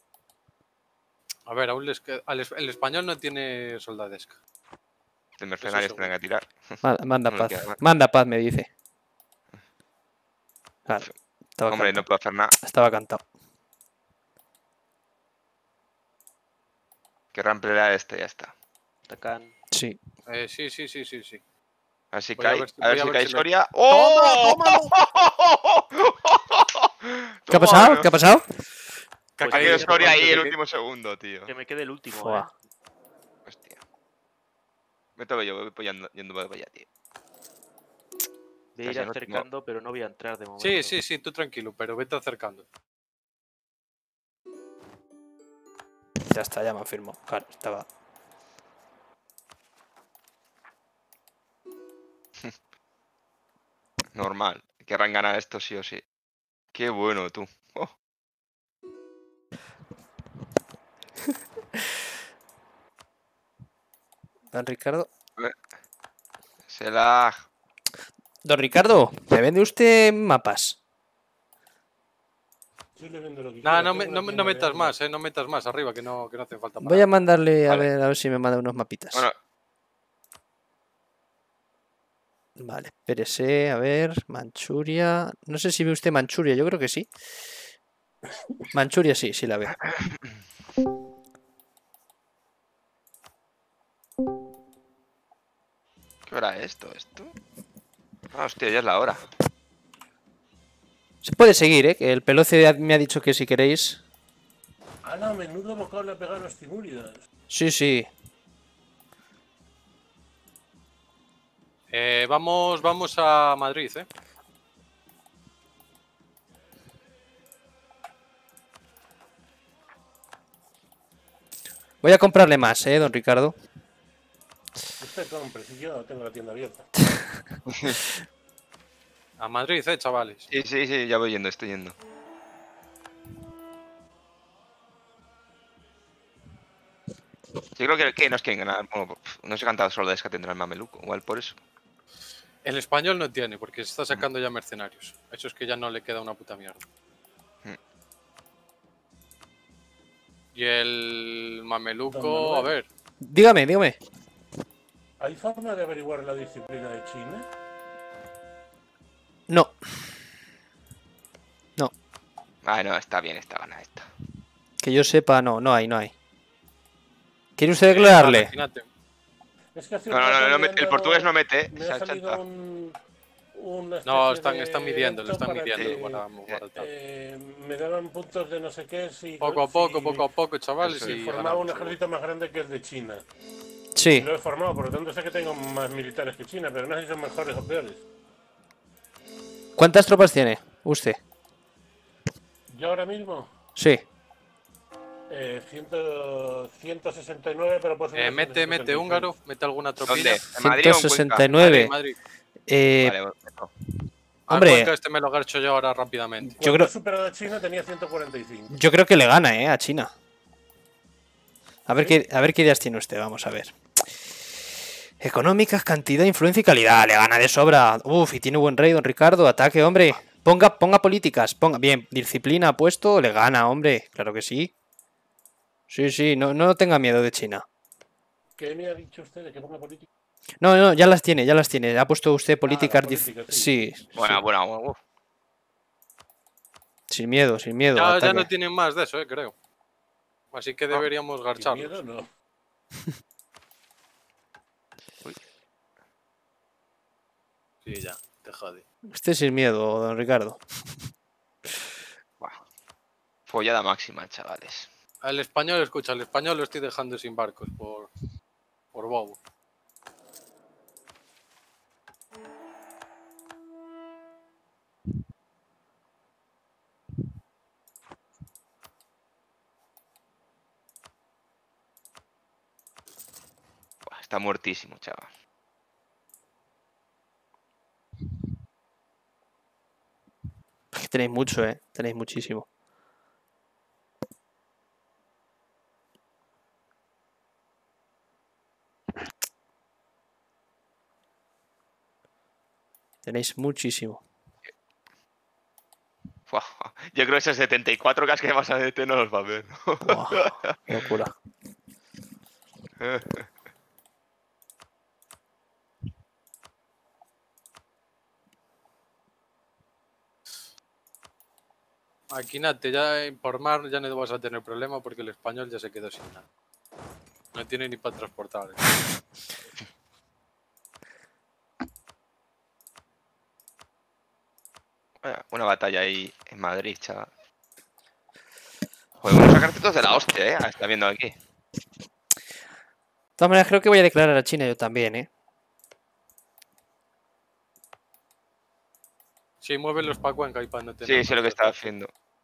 A ver, aún les queda- al es- el español no tiene soldadesca. De mercenarios seguro. tendrán que tirar. Ma- Manda No le paz. queda más. Manda paz, me dice. Claro, estaba, Hombre, no cantado. puedo hacer nada. Estaba cantado. Querrán pelear este, ya está. Atacan. Sí. Eh, sí, sí, sí, sí, sí. A ver si Voy a cae. ver si- A ver voy a si ver cae si lo- Soria. ¡Oh! ¿Qué ha pasado? ¿Qué ha pasado? Que ha Pues Ha que- quedado caído Soria ahí antes de el que- último segundo, tío. Que me quede el último, Fua. eh. Hostia. Me toco yo, voy yendo, yendo para allá, tío. Voy a ir Casi no- acercando, pero no voy a entrar de momento. Sí, sí, sí, tú tranquilo, pero vete acercando. Ya está, ya me afirmo. Claro, estaba. Normal. Querrán ganar esto sí o sí. Qué bueno, tú. Oh, Don Ricardo. se la... Don Ricardo, ¿me vende usted mapas? Sí, le vendo lo que Nada, quiera, no, tengo me- una no, me- tienda no de metas armas. más, eh, no metas más arriba, que no, que no hace falta para Voy a nada. mandarle a Vale. ver, a ver si me manda unos mapitas. Bueno, Vale, espérese, a ver, Manchuria. No sé si ve usted Manchuria, yo creo que sí. Manchuria sí, sí la veo. ¿qué hora es esto? ¿Esto? Ah, hostia, ya es la hora. Se puede seguir, ¿eh? Que el Peloce me ha dicho que si queréis. ¡Hala, menudo bocado le ha pegado a los timúridas! Sí, sí. Eh, vamos, vamos a Madrid, eh. Voy a comprarle más, ¿eh, don Ricardo? Usted compre, si yo tengo la tienda abierta. A Madrid, eh, chavales. Sí, sí, sí, ya voy yendo, estoy yendo. Yo creo que, que no es que ganar. Bueno, pf, no sé cuántas soldades que tendrá el mameluco, igual por eso. El español no tiene, porque se está sacando ya mercenarios. Eso es que ya no le queda una puta mierda. Mm. Y el Don mameluco, a Manuel. ver. Dígame, dígame. ¿Hay forma de averiguar la disciplina de China? No, Ah, no, está bien, está gana esta. que yo sepa, no, no hay, no hay. ¿Quiere usted eh, declararle? imagínate. Es que hace No, un no, rato no, me no han met- el dado- portugués no mete, Me se ha ha salido saltado. un... una No, especie están, de están midiendo, lo evento están para midiendo que, para mejorar tal. eh, me daban puntos de no sé qué si... Poco a poco, si- poco a poco, chavales, Eso si es. y formaba un ganamos, seguro. ejército más grande que el de China. Sí. Y lo he formado, por lo tanto sé que tengo más militares que China, pero no sé si son mejores o peores. ¿Cuántas tropas tiene usted? Yo ahora mismo, Sí. eh, cien, ciento sesenta y nueve, pero puedo subir Eh, a mete, ciento mete setenta y seis. húngaro, mete alguna tropilla. ¿Dónde? ¿En Madrid o en Cuenca? ciento sesenta y nueve. Madrid, Madrid. Eh, Vale, bueno, no. Al Hombre. Cuenca este me lo garcho yo ahora rápidamente. Cuando creo- he superado a China tenía ciento cuarenta y cinco. yo creo que le gana, ¿eh? A China. A ver, ¿Sí? qué, a ver qué ideas tiene usted, vamos a ver. Económicas, cantidad, influencia y calidad. Le gana de sobra. Uf, y tiene buen rey, don Ricardo. Ataque, hombre. Ponga, ponga políticas. Ponga. Bien, disciplina puesto. Le gana, hombre. Claro que sí. Sí, sí, no, no tenga miedo de China. ¿Qué me ha dicho usted de que ponga política? No, no, ya las tiene, ya las tiene. Ha puesto usted políticas. las dif- políticas, sí, sí. Buena, sí. buena, buena. uf. Sin miedo, sin miedo. Ya, ya ataque. no tienen más de eso, eh, creo. Así que deberíamos Sin garcharlos. miedo, no. Sí, ya, te jode. Usted sin miedo, don Ricardo. Buah. Follada máxima, chavales. Al español, escucha, al español lo estoy dejando sin barcos por, por bobo. Buah, está muertísimo, chaval. Es que tenéis mucho, eh. Tenéis muchísimo. Tenéis muchísimo. Buah, yo creo que esos setenta y cuatro K que vas a meter no los va a ver. Buah, qué locura. Maquinate, ya eh, por mar ya no vas a tener problema porque el español ya se quedó sin nada. No tiene ni para transportar. eh. Buena, buena batalla ahí en Madrid, chaval. Joder, ejércitos de la hostia, eh. Está viendo aquí. De todas maneras, creo que voy a declarar a China yo también, ¿eh? Sí, muévelos para Cuenca y para no tener. Sí, sé lo que tanto estaba ataque. haciendo.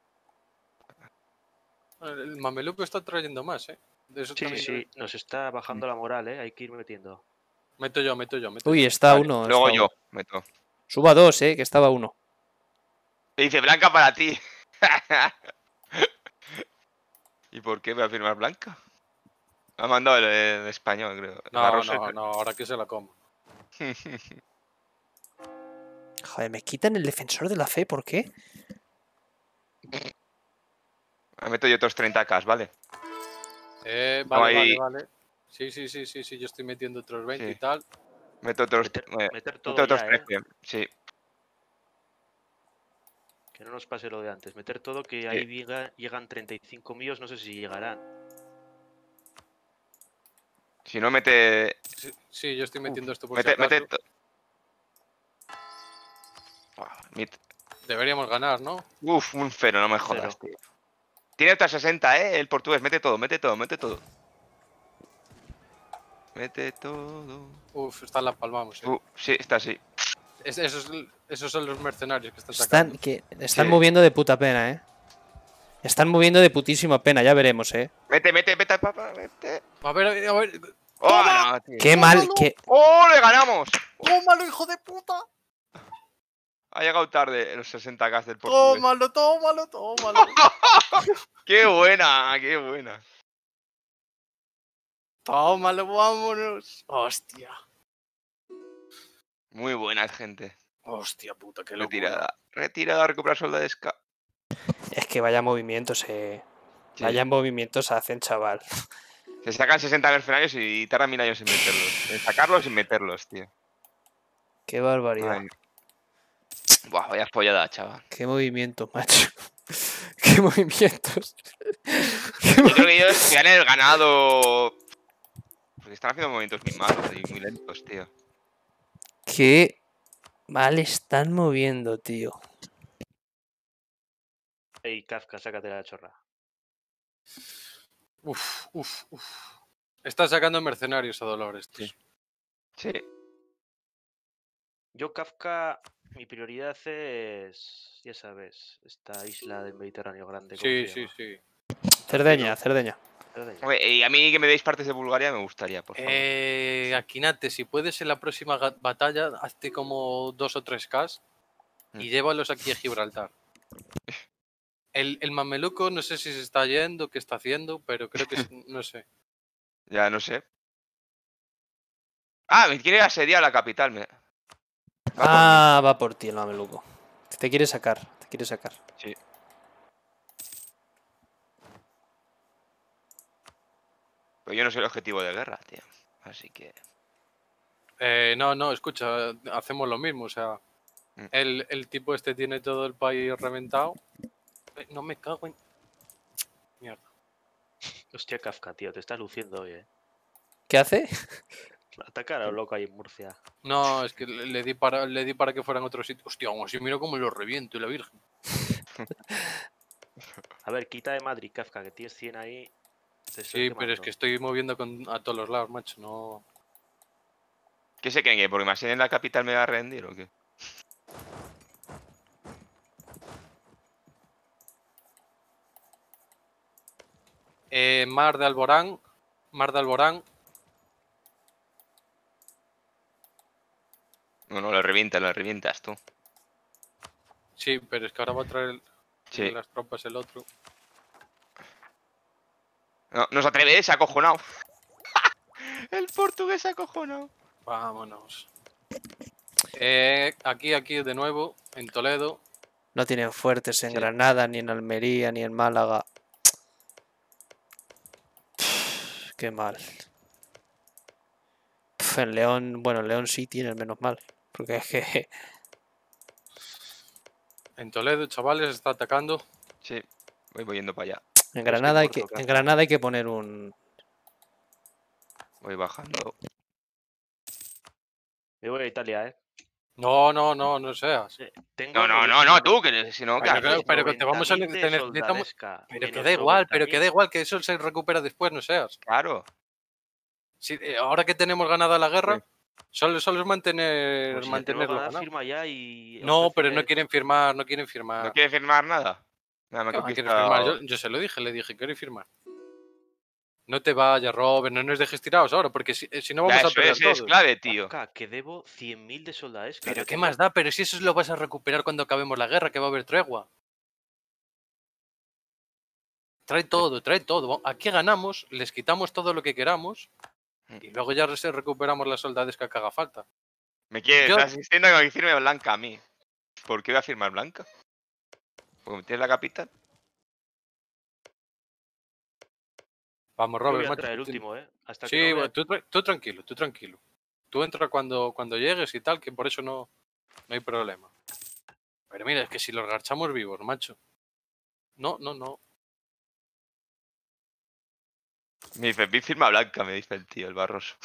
El mameluco está trayendo más, ¿eh? De eso Sí, también- sí, nos está bajando la moral, ¿eh? Hay que ir metiendo. Meto yo, meto yo, meto Uy, yo. está Vale, uno. luego está yo uno. meto. Suba dos, ¿eh? Que estaba uno. Me dice Blanca para ti. ¿Y por qué voy a firmar Blanca? Me ha mandado el, el español, creo. El No, arroz no, seco. no, ahora que se la como. Joder, me quitan el defensor de la fe, ¿por qué? Me meto yo otros treinta k, ¿vale? Eh, No vale, hay- vale, vale. Sí, sí, sí, sí, sí, yo estoy metiendo otros veinte Sí. y tal. Meto otros, Meter, eh, meter meto todo otros ya, ¿eh? trece. Sí. Que no nos pase lo de antes. Meter todo, que ahí llega- llegan treinta y cinco míos, no sé si llegarán. Si no mete. Sí, sí, yo estoy metiendo esto por Mete, si acaso. mete. to- Ah, mit- Deberíamos ganar, ¿no? Uf, un cero, no me jodas, Cero. tío. Tiene hasta sesenta, eh, el portugués. Mete todo, mete todo, mete todo. Mete todo. Uf, esta la palmamos, eh. Uh, sí, está así. Es- esos, esos son los mercenarios que están Están, sacando. que, están Sí. moviendo de puta pena, ¿eh? Están moviendo de putísima pena, ya veremos, ¿eh? Mete, mete, mete, papá, mete. A ver, a ver. ¡Oh, ¡Toma! no, tío! Qué mal, qué... ¡Oh, le ganamos! ¡Tómalo, hijo de puta! Ha llegado tarde los sesenta k del portugués. ¡Tómalo, tómalo, tómalo! ¡Qué buena, qué buena! ¡Tómalo, vámonos! ¡Hostia! Muy buena, gente. ¡Hostia puta, qué locura! Retirada. Retirada a recuperar soldadesca. Es que vaya movimientos, eh. Sí. Vaya movimientos hacen, chaval. Se sacan sesenta mercenarios y tardan mil años en meterlos. En sacarlos y meterlos, tío. Qué barbaridad. Ay. Buah, vaya follada, chaval. Qué movimientos, macho. Qué movimientos. Qué Yo mo- creo que ellos que han el ganado. Porque están haciendo movimientos muy malos y muy lentos, tío. Qué mal están moviendo, tío. Ey, Kafka, sácate la chorra. Uf, uf, uf. Están sacando mercenarios a Dolores. Sí. Sí. Yo, Kafka, mi prioridad es, ya sabes, esta isla del Mediterráneo grande. ¿cómo Sí, se sí, llama? sí. Cerdeña, Cerdeña. Cerdeña. Hombre, y a mí que me deis partes de Bulgaria me gustaría, por favor. Eh, Aquinate, si puedes en la próxima ga- batalla, hazte como dos o tres Ks y Mm. llévalos aquí a Gibraltar. El, el mameluco no sé si se está yendo, qué está haciendo, pero creo que es- no sé. Ya no sé. Ah, me quiere asediar la capital. Me... Va por mí. Ah, va por ti el mameluco. Te quiere sacar, te quiere sacar. Sí. Pero yo no soy el objetivo de guerra, tío. Así que. Eh, no, no, escucha, hacemos lo mismo, o sea, Mm. el, el tipo este tiene todo el país reventado. Eh, No me cago en... Mierda. Hostia, Kafka, tío, te estás luciendo hoy, eh. ¿Qué hace? Atacar a un loco ahí en Murcia. No, es que le le di para, le di para que fueran otro sitio. Hostia, aún así mira cómo lo reviento, la virgen. A ver, quita de Madrid, Kafka, que tienes cien ahí. Te estoy Sí, pero es quemando. que estoy moviendo con, a todos los lados, macho, no... ¿Qué se creen que porque me aseden la capital me va a rendir o qué? Eh, Mar de Alborán, Mar de Alborán, No, no, lo revientas, lo revientas tú. sí, pero es que ahora va a traer Sí. las tropas el otro. No, no se atreve, se ha acojonado. El portugués se ha acojonado. Vámonos. Eh, aquí, aquí de nuevo, en Toledo. No tienen fuertes en Sí. Granada, ni en Almería, ni en Málaga. Qué mal. Pf, en León, bueno, en León sí tienen menos mal. Porque es que En Toledo, chavales, está atacando. Sí, voy, voy yendo para allá. en que Granada hay por que, tocar. en Granada hay que poner un. Voy bajando. Me voy a Italia, eh. No, no, no, no seas. Eh, tengo No, no, noven- no, no, tú, que si no, ¿qué Pero, haces? que- pero que te vamos a... noventa mil te de necesitamos... soldadesca, Pero que menos da igual, pero que noventa da mil. igual, que eso se recupera después, no seas. Claro. Si, eh, ahora que tenemos ganada la guerra, solo, solo es mantener, Pues si la tenemos mantenerlo ganada, ganado. firma ya y... No, pero no ofrece- quieren firmar, no quieren firmar. ¿No quiere firmar nada? Nada más ¿Qué que va a querer pista- firmar? Yo, yo se lo dije, le dije, quiero firmar. No te vayas, Robert, no nos dejes tirados ahora, porque si, eh, si no vamos Ya, a eso perder es, es todo. clave, tío. Vasca, que debo cien mil de soldadesca. Pero que qué tengo- más da, pero si eso lo vas a recuperar cuando acabemos la guerra, que va a haber tregua. Trae todo, trae todo. Aquí ganamos, les quitamos todo lo que queramos y luego ya se recuperamos las soldadesca que haga falta. Me quiere, Yo- estás insistiendo en que firme Blanca a mí. ¿Por qué voy a firmar Blanca? Porque me tienes la capital. Vamos, Yo voy Robert, a macho, traer el tú- último, ¿eh? Hasta Sí, que no bueno, vea- tú, tra- tú tranquilo, tú tranquilo. Tú entra cuando, cuando llegues y tal, que por eso no, no hay problema. Pero mira, es que si los garchamos vivos, macho. No, no, no. Me dice, vi firma Blanca, me dice el tío, el barroso.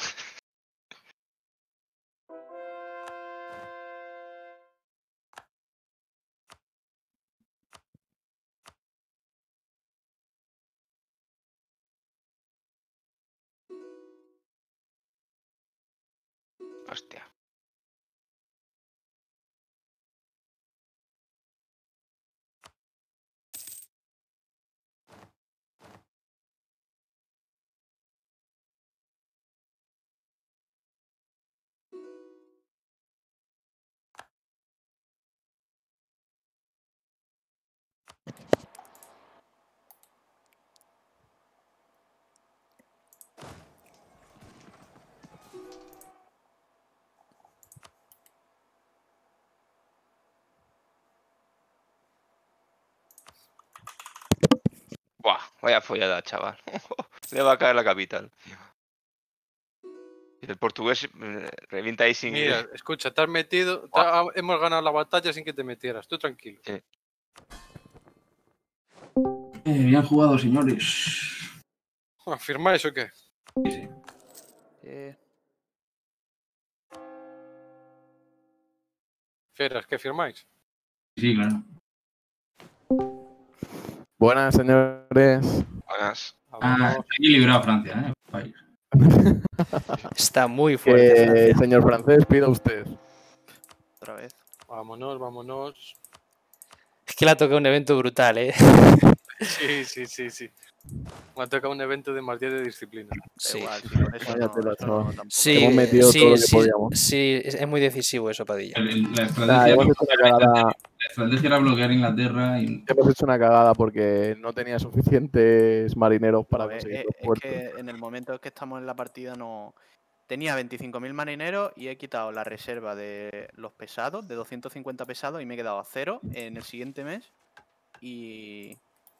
Hostia. Buah, vaya follada, chaval. Le va a caer la capital. Y el portugués eh, revienta ahí sin... Mira, escucha, te has metido, te ha- hemos ganado la batalla sin que te metieras, tú tranquilo. Eh, bien jugado, señores. ¿Firmáis o qué? Sí, sí. Eh, Fieras, ¿qué firmáis? Sí, claro. Buenas, señores. Buenas. Ah, Vámonos. está equilibrado Francia, ¿eh? País. Está muy fuerte. Eh, Francia. señor francés, pida usted. otra vez. Vámonos, vámonos. Es que le ha tocado un evento brutal, ¿eh? Sí, sí, sí, sí. Me ha tocado un evento de más diez de disciplina. Da Sí. igual, si con eso Vaya no, tela, eso chaval. no tampoco. Sí, Hemos metido sí, todo lo que sí, podíamos. sí, es es muy decisivo eso, Padilla. El- el- la, Nah, estrategia, hemos, hecho una cagada, la estrategia era bloquear Inglaterra y... hemos hecho una cagada porque no tenía suficientes marineros para No, eh, conseguir eh, los es puertos. que en el momento que estamos en la partida no... Tenía veinticinco mil marineros y he quitado la reserva de los pesados, de doscientos cincuenta pesados, y me he quedado a cero en el siguiente mes. Y,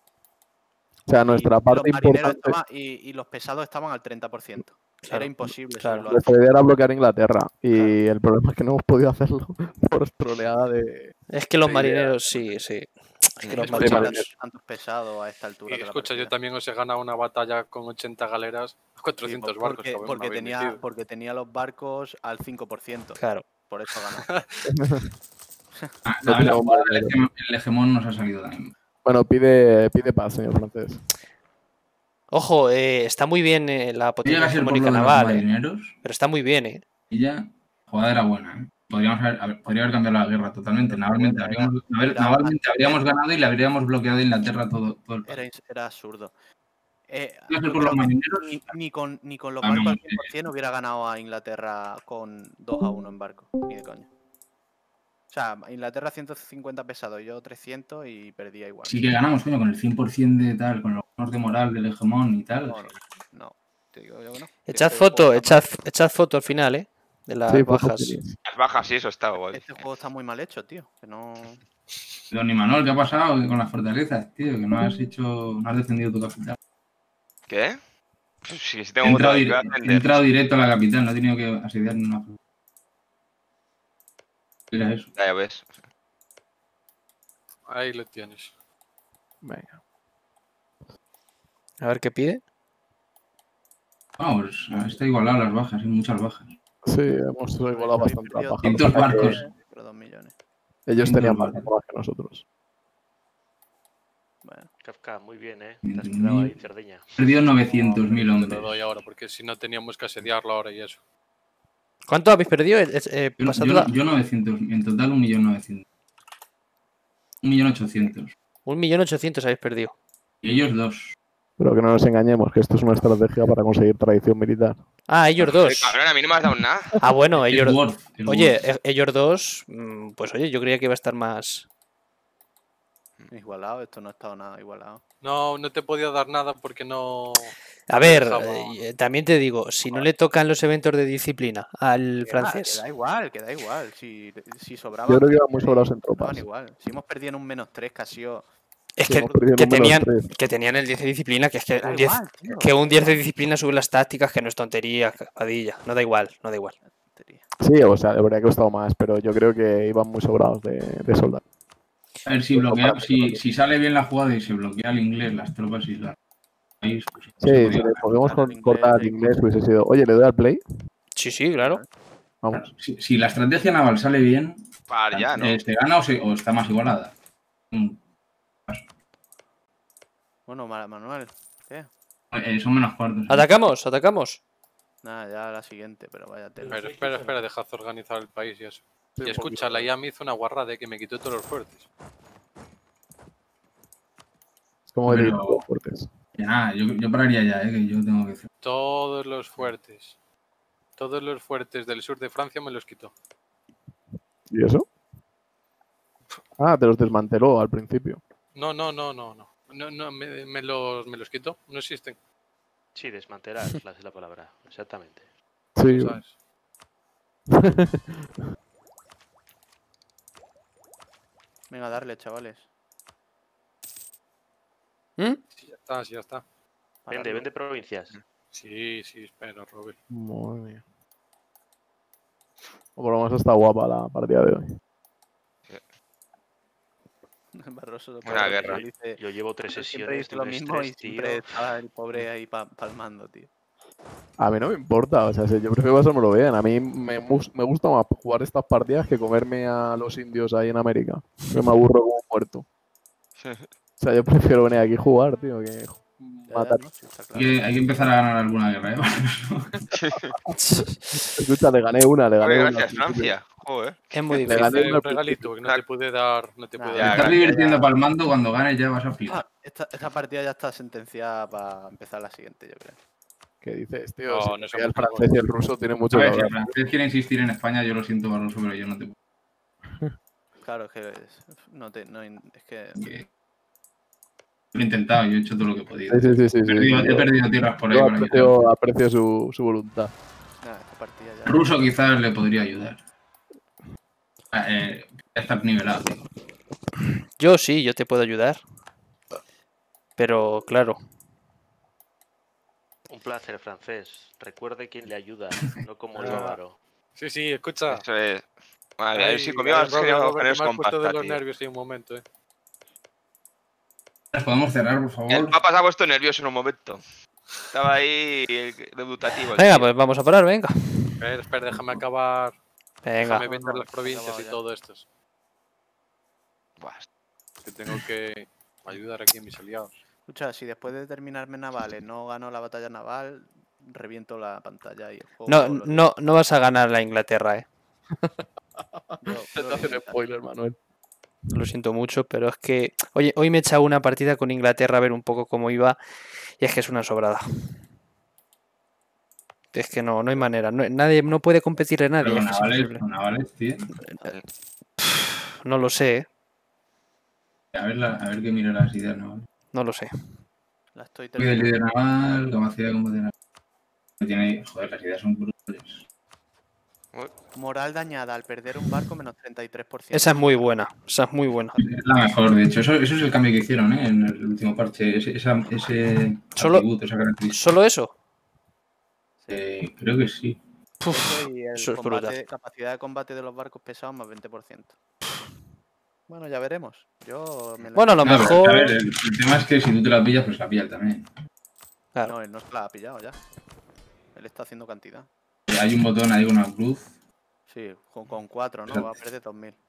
O sea, y nuestra los parte marineros importante, estaban- y, y los pesados estaban al treinta por ciento. Claro, Era imposible claro. subirlo al nuestra idea era bloquear Inglaterra. Y el problema es que no hemos podido hacerlo por troleada de... Es que los Sí, marineros, sí, sí. Es que los Es marineros. marineros. tantos pesados a esta altura. Y de la escucha, yo partida. también os he ganado una batalla con ochenta galeras, Sí, cuatrocientos por- barcos. porque, que aún no porque habéis tenía, metido. porque tenía los barcos al cinco por ciento. Claro. Por eso ganó. Ah, No la, la tenemos jugada del marineros. hegemón- el hegemón nos ha salido también. Bueno, pide, pide paz, señor francés. Ojo, eh, está muy bien eh, la Llega potencia a ser por lo hegemónica de los naval, eh, marineros pero está muy bien, ¿eh? y ya la jugada era buena, ¿eh? Podríamos haber, haber- podría haber cambiado la guerra totalmente. Navalmente, Era- habríamos, a ver, era- navalmente habríamos ganado y le habríamos bloqueado a Inglaterra todo, todo el Era, ins- era absurdo. Eh, Iba a ser yo por los creo que marineros. ni, ni con, ni con los Ah, barcos no, al cien por ciento hubiera ganado a Inglaterra con dos a uno en barco. Ni de coña. O sea, Inglaterra ciento cincuenta pesados, yo trescientos y perdía igual. Sí que ganamos, coño, con el cien por ciento de tal, con los bonos de moral del hegemón y tal. No, no, no. Te digo yo que no. Echad Este foto, juego está echad, echad foto al final, ¿eh? De las Sí, foto, bajas. please. Las bajas, sí, eso está mal- guay. Este juego está muy mal hecho, tío. Que no. Don Imanol, ¿qué ha pasado con las fortalezas, tío? Que no has hecho, no has defendido tu capital. ¿Qué? Sí, sí He tengo entrado, voto de dire- que voy a he atender. entrado directo a la capital, no he tenido que asediar ni una. Era eso. Ya, ya ves. Ahí lo tienes. Venga. A ver qué pide. Vamos, está igualado las bajas, hay muchas bajas. Sí, hemos igualado bastante la perdido baja. Cientos Lo que pasa es que barcos, otros dos millones. Ellos Ciento tenían nueve. más más que nosotros. Bueno, Kafka, muy bien, ¿eh? Te has veintiún quedado ahí, mil. Cerdeña. Perdió novecientos mil Te hombres. lo doy ahora, porque si no teníamos que asediarlo ahora y eso. ¿Cuánto habéis perdido? Eh, eh, Yo, pasad yo- la- yo novecientos, en total un millón novecientos. Un millón ochocientos. Un millón ochocientos habéis perdido. Y ellos dos. Pero que no nos engañemos, que esto es una estrategia para conseguir tradición militar. Ah, ellos Joder, dos. cabrón, a mí no me has dado nada. Ah, bueno, Es ellos. Worth, es Oye, Worth. e- ellos dos. mm, Pues oye, yo creía que iba a estar más. igualado, esto no ha estado nada igualado. No, no te podía dar nada porque no. A ver, Dejaba- eh, también te digo, si no le tocan los eventos de disciplina al Que da- francés. Que da igual, que da igual. Si, si sobraban. Yo creo que pues, iban muy sobrados en daban tropas. igual. Si hemos perdido en un menos tres, que ha sido. Es Sí, que, hemos perdido que en un menos tenían, tres. que tenían el diez de disciplina, que es que Da un diez, igual, tío, que da un diez de igual. disciplina sube las tácticas, que no es tontería, padilla. No da igual, no da igual. Tontería. Sí, o sea, habría costado más, pero yo creo que iban muy sobrados de, de soldados. A ver si, Pues no bloquea, para si, que- si sale bien la jugada y se bloquea el inglés, las tropas y las país, pues, Sí, se si podía le ganar. podemos Claro, con- el cortar al inglés, inglés hubiese sido. Oye, ¿le doy al play? Sí, sí, claro. Vamos. Si, si la estrategia naval sale bien, Para ya, ¿no? eh, ¿se gana o, se- o está más igualada? Mm, Bueno, Ma- Manuel, ¿qué? eh, son menos cuartos. ¿eh? Atacamos, atacamos. Nada, ya la siguiente, pero vaya tela. Pero espera, espera, dejad organizar el país y eso. Sí, Y un escucha, poquito. la I A me hizo una guarrada de que me quitó todos los fuertes. Es como de Pero- los fuertes. Que nada, yo, yo pararía ya, ¿eh? Que yo tengo que hacer. Todos los fuertes. Todos los fuertes del sur de Francia me los quitó. ¿Y eso? Ah, te los desmanteló al principio. No, no, no, no, no. No, no, me, me los, me los quitó. No existen. Sí, desmantelar es la, es la palabra, exactamente. Sí, ¿Sabes? Venga, darle, chavales. ¿Mm? Sí, ya está, sí, ya está. Vende, Paradlo. vende provincias. Sí, sí, espera, Robert. madre mía. O por lo menos está guapa la partida de hoy. Barroso, Una pobre, guerra. dice- Yo llevo tres siempre sesiones dice de lo un mismo y estrés, siempre tío. está el pobre ahí pa- palmando, tío. A mí no me importa, o sea, si yo prefiero pasármelo bien. A mí me, mus- me gusta más jugar estas partidas que comerme a los indios ahí en América. Que me aburro como un muerto. O sea, yo prefiero venir aquí a jugar, tío, que Ya, matar. ¿no? Sí, está Hay claro. que, hay que empezar a ganar alguna guerra, ¿eh? Escucha, le gané una, le gané Oye, una. al gracias, principio. Francia. Joder. Es muy Le difícil. gané Hace una un al regalito que no te pude dar. No te Nah, pude ya, Te dar. estás gracias, divirtiendo ya. palmando, cuando ganes ya vas a flipar. Ah, esta, esta partida ya está sentenciada para empezar la siguiente, yo creo. ¿Qué dices, tío? No, Si no el somos francés y el ruso tienen mucho A que ver, si el hablar. francés quiere insistir en España, yo lo siento, Barroso, pero yo no te puedo. Claro, es que es, no te, no, in- es que que- Lo he intentado, yo he hecho todo lo que he podido. Sí, sí, sí, sí, He sí, perdido, sí, he yo- perdido tierras por ahí. Yo para aprecio, quitar. aprecio su, su voluntad. nada, esta partida ya. El ruso quizás le podría ayudar. Ah, Eh, ya está nivelado. Yo sí, yo te puedo ayudar. Pero claro, Un placer, francés. Recuerde quién le ayuda, no como el Ah. bávaro. Sí, sí, escucha. Eso es. Vale, a ver Ay, si conmigo ay, has Robert, querido Robert, poneros que me has puesto de compacta, los tío. nervios en un momento, eh. ¿Las podemos cerrar, por favor? El Papa se ha puesto nervioso en un momento. Estaba ahí el debutativo. el venga, tío. pues vamos a parar, venga. Espera, espera, déjame acabar. Venga. Déjame vender no, las provincias acabado y ya. todo esto. Buah, Que tengo que ayudar aquí a mis aliados. Escucha, si después de terminarme navales no gano la batalla naval, reviento la pantalla y el juego. No, lo- no, no vas a ganar la Inglaterra, eh. yo- Te yo hace un lo- spoiler, Manuel. Lo siento mucho, pero es que. Oye, hoy me he echado una partida con Inglaterra a ver un poco cómo iba. Y es que es una sobrada. Es que no, no hay manera. No, nadie, no puede competirle nadie. Pero Es con que es navales, imposible. con navales, tío. No lo sé, eh. A ver, la- a ver qué mira las ideas navales. No lo sé. la estoy Fui de terminando. líder naval, capacidad de combate naval. Tiene, joder, las ideas son brutales. Moral dañada al perder un barco menos treinta y tres por ciento. Esa es muy buena. Esa es muy buena. Es la mejor, de hecho. Eso, eso es el cambio que hicieron, ¿eh? En el último parche. Ese, esa, ese Solo- atributo, esa característica. ¿Solo eso? Eh, creo que sí. Puf, Eso y el eso es combate- brutal. capacidad de combate de los barcos pesados más veinte por ciento. Bueno, ya veremos. Yo me la- Bueno, a lo No, pero, mejor. a ver, el, el tema es que si tú te la pillas, pues la pillas también. Claro. No, él no se la ha pillado ya. Él está haciendo cantidad. Hay un botón ahí con una cruz. Sí, con, con cuatro, ¿no? Va a perder dos mil.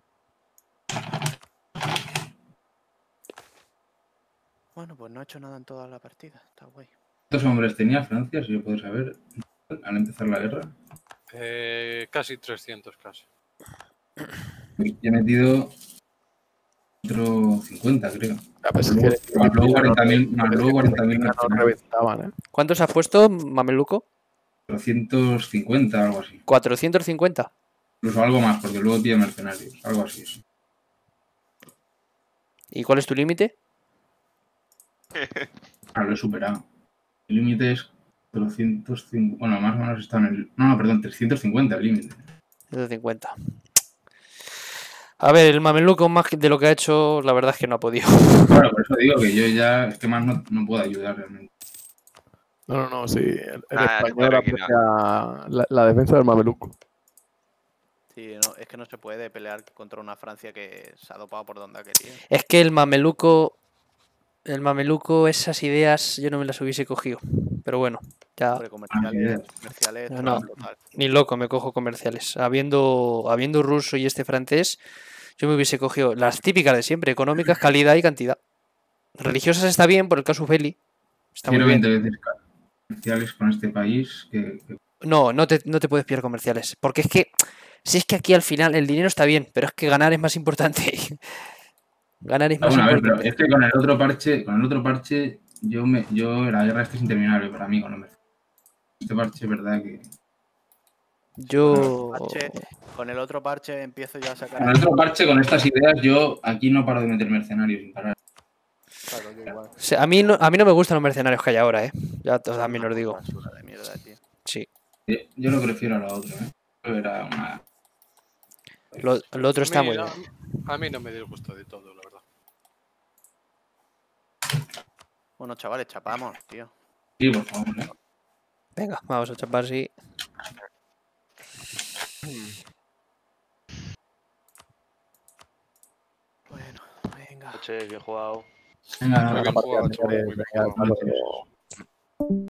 Bueno, pues no ha hecho nada en toda la partida. Está guay. ¿Cuántos hombres tenía Francia, si yo puedo saber, al empezar la guerra? Eh, casi trescientos, casi. Pues yo he metido cuatrocientos cincuenta, creo. Ah, pues es Luego- que más luego cuarenta mil no- más luego cuarenta mil no mercenarios. reventaban, ¿eh? ¿Cuántos has puesto, Mameluco? cuatrocientos cincuenta, algo así. cuatrocientos cincuenta. Incluso algo más, porque luego tiene mercenarios, algo así. Sí. ¿Y cuál es tu límite? Ah, lo he superado. El límite es cuatrocientos cincuenta. Bueno, más o menos está en el. No, no, perdón, trescientos cincuenta el límite. ciento cincuenta. A ver, el Mameluco más que de lo que ha hecho, la verdad es que no ha podido. Claro, por eso digo que yo ya es que más no, no puedo ayudar realmente. No, no, no, sí. El, el Ah, español claro que no. aprecia la, la defensa del mameluco. Sí, no, es que no se puede pelear contra una Francia que se ha dopado por donde ha querido. Es que el Mameluco, el Mameluco, esas ideas yo no me las hubiese cogido. Pero bueno, ya Hombre, comerciales, comerciales, No, no. troll total. ni loco me cojo comerciales. Habiendo, habiendo ruso y este francés, yo me hubiese cogido las típicas de siempre, económicas, calidad y cantidad. Religiosas está bien, por el caso Belli. Está muy Quiero bien. veinte veces comerciales con este país que, que No, no te, no te puedes pillar comerciales. Porque es que, si es que aquí al final el dinero está bien, pero es que ganar es más importante. Ganar es Ah, más bueno, a ver, pero importante. es que con el otro parche, con el otro parche, yo me, yo la guerra esta es interminable para mí con hombres. Este parche es verdad que. Yo. Parche, con el otro parche empiezo ya a sacar. Con el otro parche, con estas ideas, yo aquí no paro de meter mercenarios sin parar. Claro, yo igual. O sea, a, mí no, a mí no me gustan los mercenarios que hay ahora, ¿eh? Ya t- también Una os digo. basura de mierda, tío. Sí. Yo, yo lo prefiero a la otra, ¿eh? Era una. Lo, lo otro A está mí, muy a, bien. a mí no me disgusta de todo, la verdad. Bueno, chavales, chapamos, tío. Sí, por favor, ¿eh? Venga, vamos a chapar, sí. Bueno, venga. Noches, bien jugado. Venga, Muy no, bien Partida, jugado, chaval, señores, muy bien venga, jugado. hasta luego.